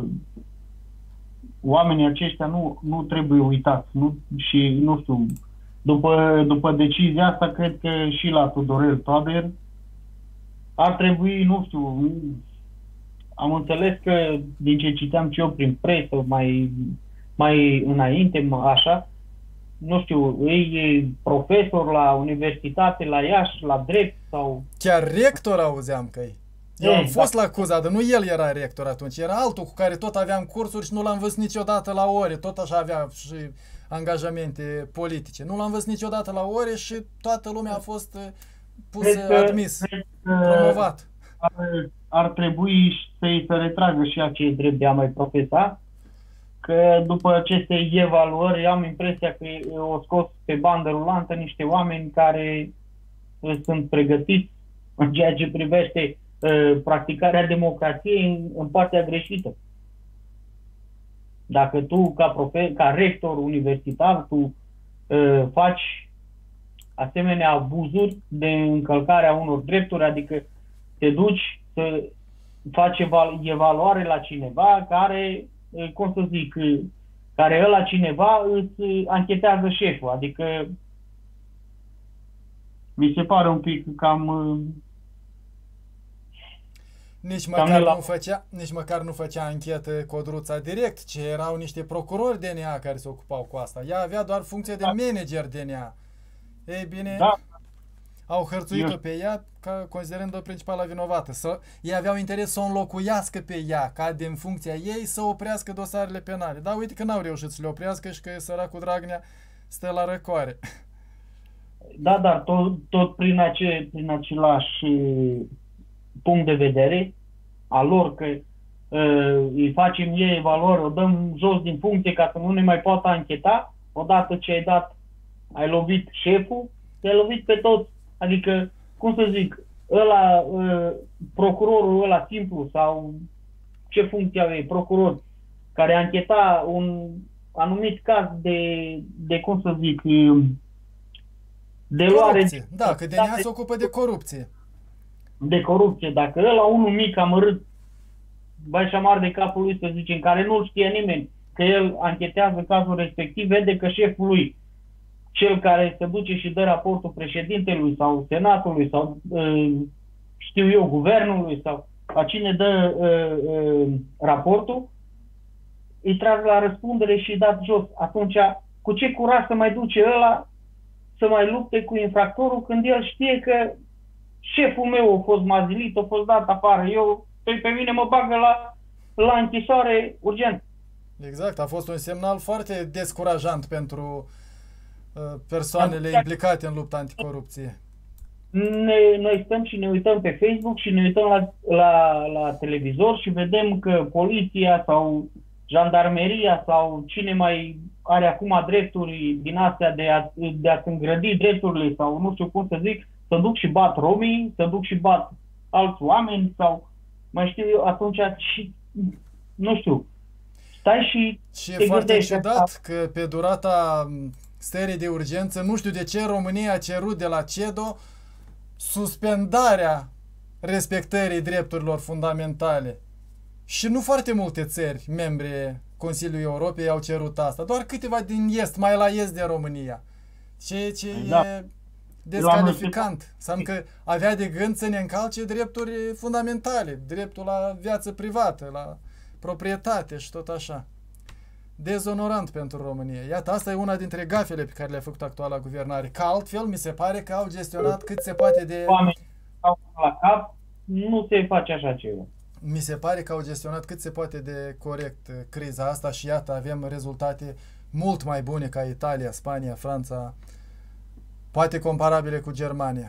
oamenii aceștia nu trebuie uitați. Și, nu știu, după decizia asta, cred că și la Tudorel Toader ar trebui, nu știu, am înțeles că din ce citeam și eu prin presă mai înainte, așa, nu știu, e profesor la universitate, la Iași, la drept sau... Chiar rector auzeam că e. Eu am fost la Cuza, dar nu el era rector atunci, era altul cu care tot aveam cursuri și nu l-am văzut niciodată la ore, tot așa avea și angajamente politice. Nu l-am văzut niciodată la ore și toată lumea a fost admis, promovat. Ar trebui să-i se retragă și acei drept de a mai profesa, că după aceste evaluări am impresia că o scos pe bandă rulantă niște oameni care sunt pregătiți în ceea ce privește practicarea democrației în partea greșită. Dacă tu, ca rector universitar, tu faci asemenea abuzuri de încălcarea unor drepturi, adică te duci să faci evaluare la cineva care, cum să zic, care ăla cineva îți anchetează șeful, adică mi se pare un pic cam... Nici măcar nu făcea anchetă Codruța direct, ci erau niște procurori DNA care se ocupau cu asta. Ea avea doar funcție de manager DNA. Ei bine, au hărțuit-o pe ea considerând-o principala vinovată. Ei aveau interes să o înlocuiască pe ea, ca din funcția ei să oprească dosarele penale. Dar uite că n-au reușit să le oprească și că săracul Dragnea stă la răcoare. Da, dar tot prin același punct de vedere a lor, că îi facem ei evaluări, o dăm jos din funcție ca să nu ne mai poată ancheta, odată ce ai lovit șeful, te-ai lovit pe toți. Adică, cum să zic, procurorul ăla simplu sau ce funcție avea, procuror, care ancheta un anumit caz de cum să zic, de luare... Corupție. Da, că DNA se ocupă de corupție. De corupție. Dacă ăla unul mic amărât, băișamar de capul lui, să zicem, care nu știe nimeni, că el anchetează cazul respectiv, vede că șeful lui, cel care se duce și dă raportul președintelui sau senatului sau, știu eu, guvernului sau a cine dă raportul, îi trag la răspundere și dat jos. Atunci, cu ce curaj să mai duce ăla să mai lupte cu infractorul când el știe că șeful meu a fost mazilit, a fost dat afară. Pe mine mă bagă la închisoare urgent. Exact, a fost un semnal foarte descurajant pentru persoanele implicate în lupta anticorupție. Noi stăm și ne uităm pe Facebook și ne uităm la televizor și vedem că poliția sau jandarmeria sau cine mai are acum drepturi din astea de a îngrădi drepturile sau nu știu cum să zic, să duc și bat romii, să duc și bat alți oameni sau mai știu eu, atunci și nu știu. Stai și e foarte ciudat că pe durata stării de urgență, nu știu de ce România a cerut de la CEDO suspendarea respectării drepturilor fundamentale. Și nu foarte multe țări, membre Consiliului Europei, au cerut asta. Doar câteva din est, mai la est de România. Ceea ce e descalificant. Înseamnă că avea de gând să ne încalce drepturi fundamentale. Dreptul la viață privată, la proprietate și tot așa. Dezonorant pentru România. Iată, asta e una dintre gafele pe care le-a făcut actuala guvernare. Că altfel, mi se pare că au gestionat cât se poate de... Oamenii au la cap, nu se face așa ceva. Mi se pare că au gestionat cât se poate de corect criza asta și iată, avem rezultate mult mai bune ca Italia, Spania, Franța, poate comparabile cu Germania.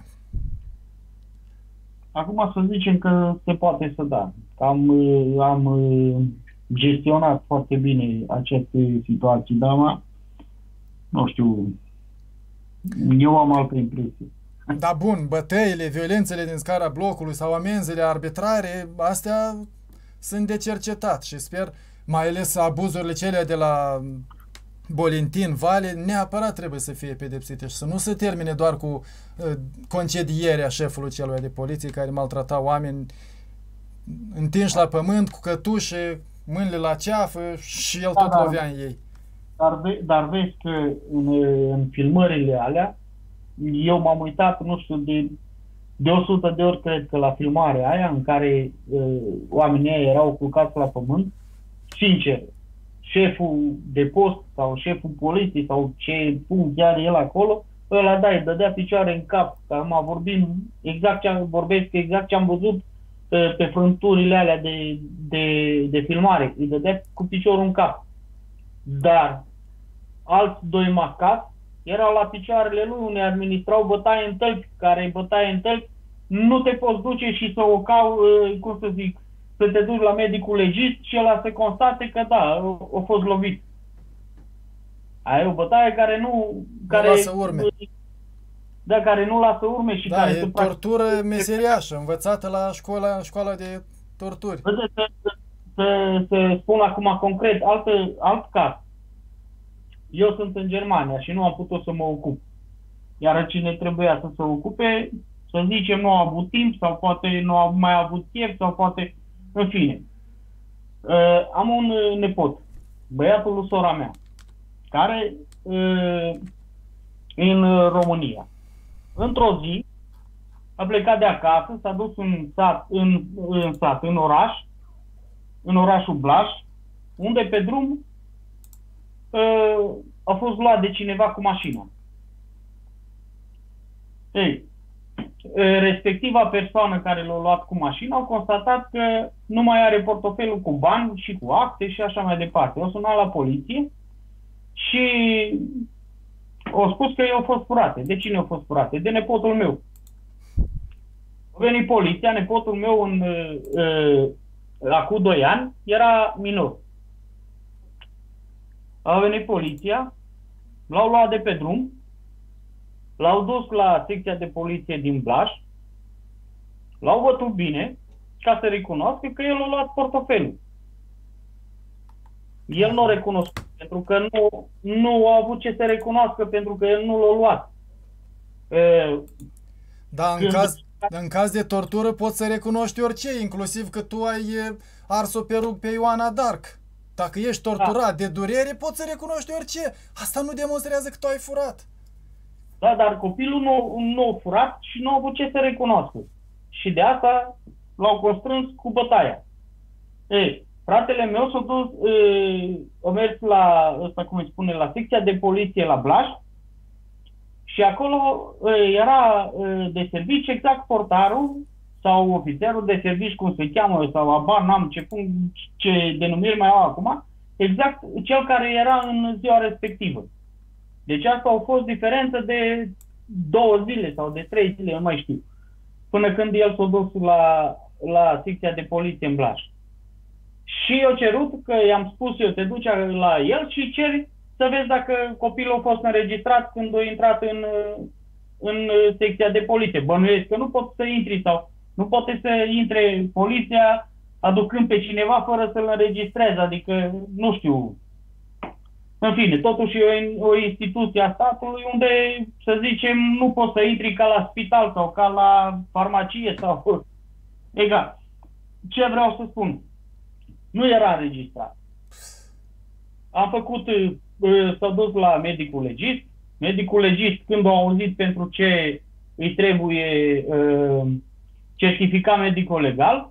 Acum să zicem că se poate să da. Am gestionat foarte bine aceste situații, dar nu știu, eu am altă impresie. Da, bun, bătăile, violențele din scara blocului sau amenzile arbitrare, astea sunt de cercetat și sper, mai ales abuzurile cele de la Bolintin, Vale, neapărat trebuie să fie pedepsite și să nu se termine doar cu concedierea șefului celui de poliție care maltrata oameni întinși la pământ, cu cătușe, mâinile la ceafă și el tot lovea în ei. Dar vezi că în filmările alea, eu m-am uitat, nu știu, de 100 de ori, cred că, la filmarea aia în care oamenii aia erau culcați la pământ, sincer, șeful de post sau șeful poliției sau ce punct are el acolo, ăla îi dădea picioare în cap. Acum vorbesc exact ce am văzut pe frânturile alea de filmare. Îi dădea cu piciorul în cap. Dar alți doi mascați erau la picioarele lui, unde administrau bătaie în tălpi, care bătaie în tălpi, nu te poți duce și să cum să zic, să te duci la medicul legist și ăla să constate că da, a fost lovit. Aia e o bătaie care nu lasă urme. Da, care nu lasă urme și care... Da, e tortură meseriașă, învățată la școala de torturi. Să spun acum concret, alt caz. Eu sunt în Germania și nu am putut să mă ocup. Iar cine trebuia să se ocupe, să zicem, nu a avut timp sau poate nu a mai avut chef sau poate... În fine. Am un nepot, băiatul lui sora mea, care în România. Într-o zi a plecat de acasă, s-a dus în oraș, în orașul Blaș, unde pe drum a fost luat de cineva cu mașina. Ei, respectiva persoană care l-a luat cu mașina au constatat că nu mai are portofelul cu bani și cu acte și așa mai departe. O sunat la poliție și au spus că i-au fost furate. De cine au fost furate? De nepotul meu. A venit poliția, nepotul meu acum 2 ani era minor. A venit poliția, l-au luat de pe drum, l-au dus la secția de poliție din Blaș, l-au bătut bine ca să recunoască că el a luat portofelul. El nu a recunoscut, pentru că nu a avut ce să recunoască, pentru că el nu l-a luat. Da, în caz de tortură poți să recunoști orice, inclusiv că tu ai ars-o pe Ioana Dark. Dacă ești torturat de durere, poți să recunoști orice. Asta nu demonstrează că tu ai furat. Da, dar copilul nu a furat și nu a avut ce să recunoască. Și de asta l-au constrâns cu bătaia. Fratele meu s-a dus, a mers la secția de poliție la Blaș Și acolo era de servici exact portarul sau ofițerul de servici, cum se cheamă, sau abar n-am ce denumiri mai au acum, exact cel care era în ziua respectivă. Deci asta a fost diferență de 2 zile sau de 3 zile, nu mai știu. Până când el s-a dus la secția de poliție în Blaj. Și eu cerut, că i-am spus eu, te duci la el și ceri să vezi dacă copilul a fost înregistrat când a intrat în secția de poliție. Bănuiesc că nu poți să intri sau nu poate să intre poliția aducând pe cineva fără să-l înregistreze. Adică, nu știu. În fine, totuși e o instituție a statului unde, să zicem, nu poți să intri ca la spital sau ca la farmacie sau... Egal. Ce vreau să spun? Nu era înregistrat. Am făcut, s-a dus la medicul legist. Medicul legist, când a auzit pentru ce îi trebuie certificat medico-legal,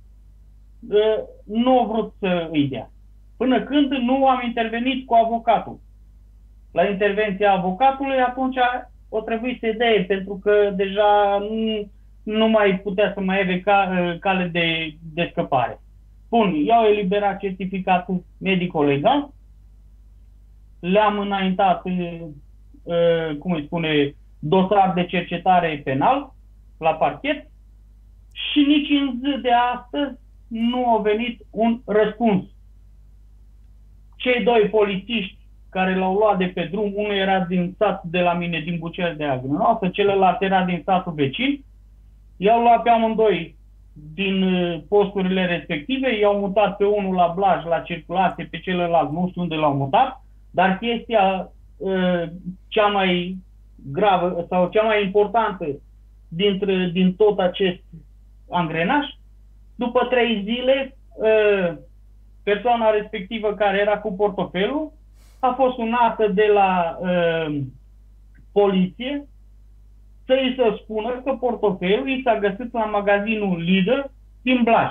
nu a vrut să îi dea. Până când nu am intervenit cu avocatul. La intervenția avocatului, atunci o trebuie să-i dea, pentru că deja nu mai putea să mai aibă cale de scăpare. Bun, i-au eliberat certificatul medico-legal, le-am înaintat, cum îi spune, dosar de cercetare penal la parchet și nici în zi de astăzi nu a venit un răspuns. Cei 2 polițiști care l-au luat de pe drum, unul era din sat de la mine, din Bucel de Agrănoasă, celălalt era din satul vecin, i-au luat pe amândoi din posturile respective, i-au mutat pe unul la Blaj, la circulație, pe celălalt nu știu unde l-au mutat, dar chestia cea mai gravă sau cea mai importantă din tot acest angrenaj, după 3 zile, persoana respectivă care era cu portofelul a fost sunată de la poliție să-i se spună că portofelul i s-a găsit la magazinul Lidl din Blaj.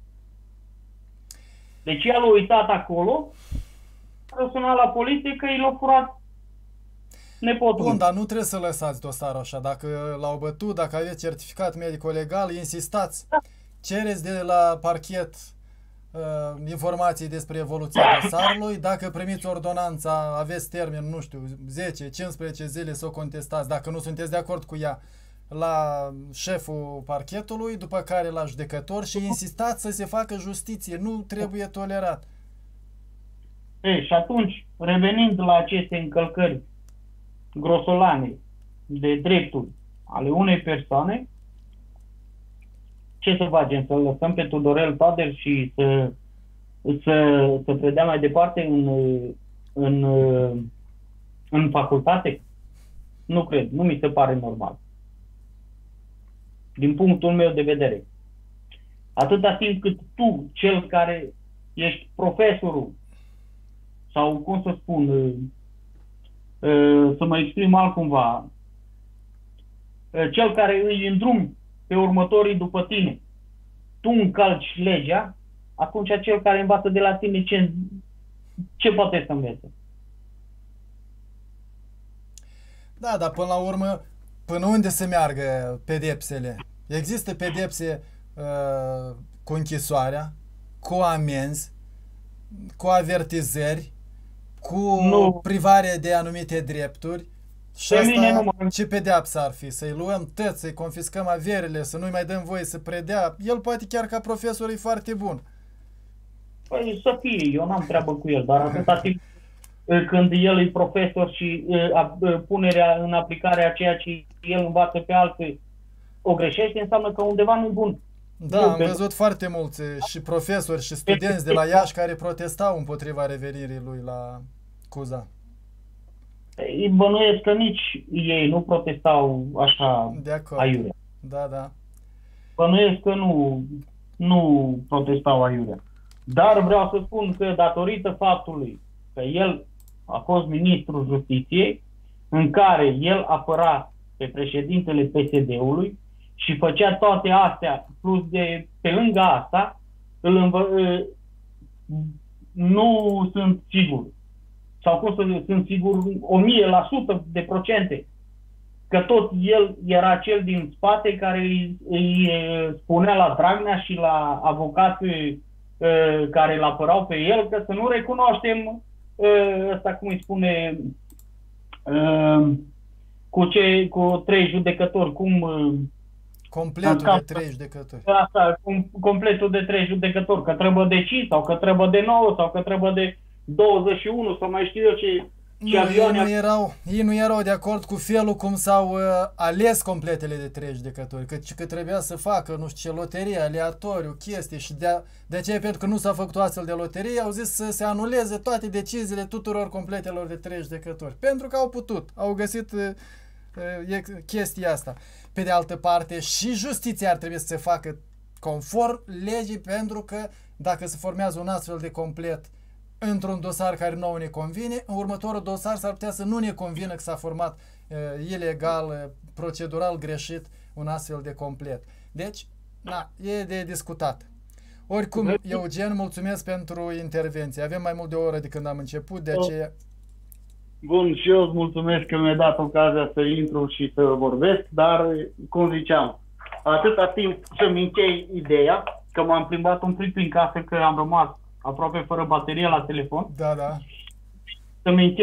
Deci el a uitat acolo, a sunat la poliție că i l-a furat nepotul. Bun, dar nu trebuie să lăsați dosarul așa. Dacă l-au bătut, dacă aveți certificat medico-legal, insistați. Cereți de la parchet informații despre evoluția dosarului. Dacă primiți ordonanța, aveți termen, nu știu, 10-15 zile să o contestați. Dacă nu sunteți de acord cu ea, la șeful parchetului, după care la judecător și insistați să se facă justiție. Nu trebuie tolerat. Și atunci, revenind la aceste încălcări grosolane de drepturi ale unei persoane, ce să facem? Să lăsăm pe Tudorel Toader și să predea mai departe în facultate? Nu cred, nu mi se pare normal. Din punctul meu de vedere. Atâta timp cât tu, cel care ești profesorul, sau cum să spun, să mă exprim altcumva, cel care îi îndrumi pe următorii după tine, tu încalci legea, atunci cel care învață de la tine ce poate să învețe? Da, dar până la urmă, până unde se meargă pedepsele? Există pedepse cu închisoarea, cu amenzi, cu avertizări, cu privare de anumite drepturi. Și asta, ce pedeapsă ar fi? Să-i luăm tăți, să-i confiscăm averile, să nu-i mai dăm voie să predea? El poate chiar ca profesor e foarte bun. Păi să fie, eu n-am treabă cu el, dar atâta timp când el e profesor și punerea în aplicare a ceea ce el învață pe alții o greșește, înseamnă că undeva nu-i bun. Da, am văzut foarte mulți și profesori și studenți de la Iași care protestau împotriva revenirii lui la Cuza. Îi bănuiesc că nici ei nu protestau așa aiurea. Da, da. Bănuiesc că nu protestau aiurea. Dar vreau să spun că datorită faptului că el a fost ministrul justiției, în care el apăra pe președintele PSD-ului și făcea toate astea, plus de pe lângă asta, nu sunt sigur. Sau cum să zic, sunt sigur 1000% de procente că tot el era cel din spate care îi spunea la Dragnea și la avocații care îl apărau pe el că să nu recunoaștem ăsta, cum îi spune, cu 3 judecători, Completul de 3 judecători. Asta, completul de 3 judecători, că trebuie de 5 sau că trebuie de 9 sau că trebuie de 21 sau mai știu eu ce. Ei nu erau de acord cu felul cum s-au ales completele de 3 judecători, că trebuia să facă, nu știu ce, loterie, aleatoriu, chestii și de aceea, pentru că nu s-a făcut o astfel de loterie, au zis să se anuleze toate deciziile tuturor completelor de 3 judecători, pentru că au putut, au găsit chestia asta. Pe de altă parte, și justiția ar trebui să se facă conform legii, pentru că dacă se formează un astfel de complet într-un dosar care nouă ne convine, în următorul dosar s-ar putea să nu ne convină că s-a format ilegal, procedural greșit un astfel de complet. Deci, e de discutat. Oricum, Eugen, mulțumesc pentru intervenție. Avem mai mult de o oră de când am început, de aceea... Bun, și eu îți mulțumesc că mi-ai dat ocazia să intru și să vorbesc, dar, cum ziceam, atâta timp să-mi închei ideea, că m-am plimbat un pic prin casă, că am rămas aproape fără baterie la telefon. Da. Să-mi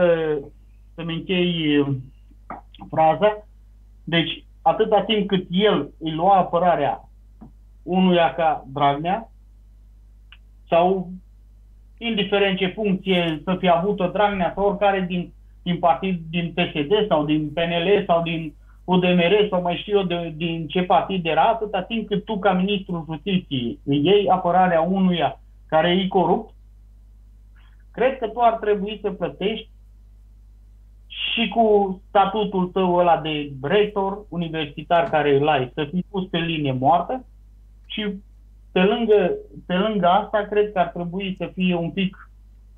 închei fraza. Deci, atâta timp cât el îi lua apărarea unuia ca Dragnea, sau indiferent ce funcție să fie avută Dragnea sau oricare din partid, din PSD sau din PNL sau din UDMR sau mai știu eu din ce partid era, atâta timp cât tu ca ministrul justiției îi iei apărarea unuia care e corupt, cred că tu ar trebui să plătești și cu statutul tău ăla de rector universitar care îl ai, să fii pus pe linie moartă și pe lângă asta cred că ar trebui să fie un pic,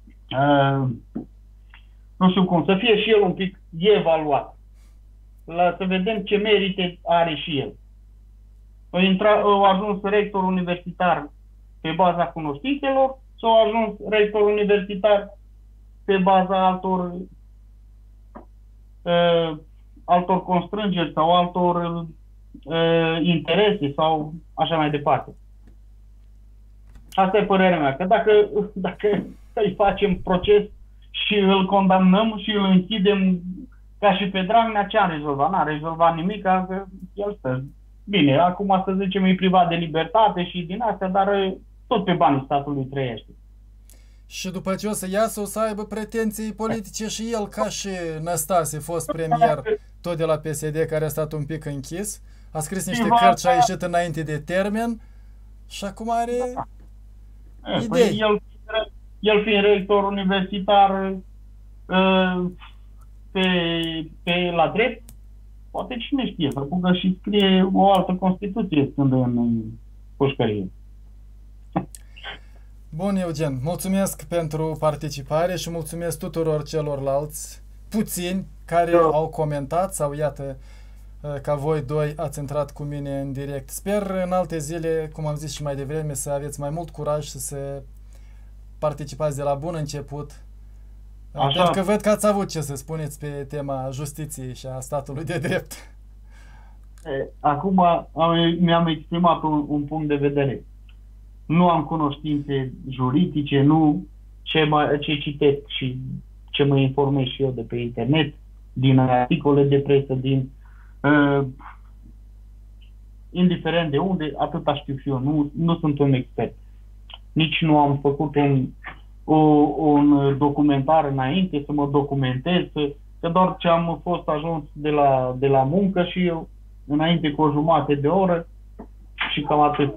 nu știu cum, să fie și el un pic evaluat. Să vedem ce merite are și el. Au ajuns rector universitar pe baza cunoștințelor sau a ajuns rector universitar pe baza altor constrângeri sau altor interese sau așa mai departe. Asta e părerea mea, că dacă îi facem proces și îl condamnăm și îl închidem ca și pe Dragnea, ce am rezolvat? N-a rezolvat nimic, că el stă. Bine, acum să zicem e privat de libertate și din astea, dar tot pe banii statului trăiește. Și după ce o să iasă, o să aibă pretenții politice și el, ca și Năstase, fost premier, tot de la PSD, care a stat un pic închis, a scris niște cărți și a ieșit înainte de termen și acum are idei. Păi el fiind rector universitar pe la drept, poate cine știe, să apucă și scrie o altă Constituție stând în pușcărie. Bun, Eugen, mulțumesc pentru participare și mulțumesc tuturor celorlalți puțini care au comentat sau iată ca voi doi ați intrat cu mine în direct. Sper în alte zile, cum am zis și mai devreme, să aveți mai mult curaj și să participați de la bun început. Așa. Pentru că văd că ați avut ce să spuneți pe tema justiției și a statului de drept. Acum mi-am exprimat un punct de vedere. Nu am cunoștințe juridice, nu ce citesc și ce mă informez și eu de pe internet, din articole de presă, indiferent de unde, atâta știu și eu. Nu sunt un expert. Nici nu am făcut un documentar înainte, să mă documentez, că doar ce am fost ajuns de la muncă și eu înainte cu o jumătate de oră și cam atât.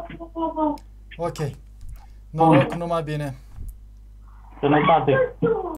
Ok. Noroc, numai bine. Sănătate.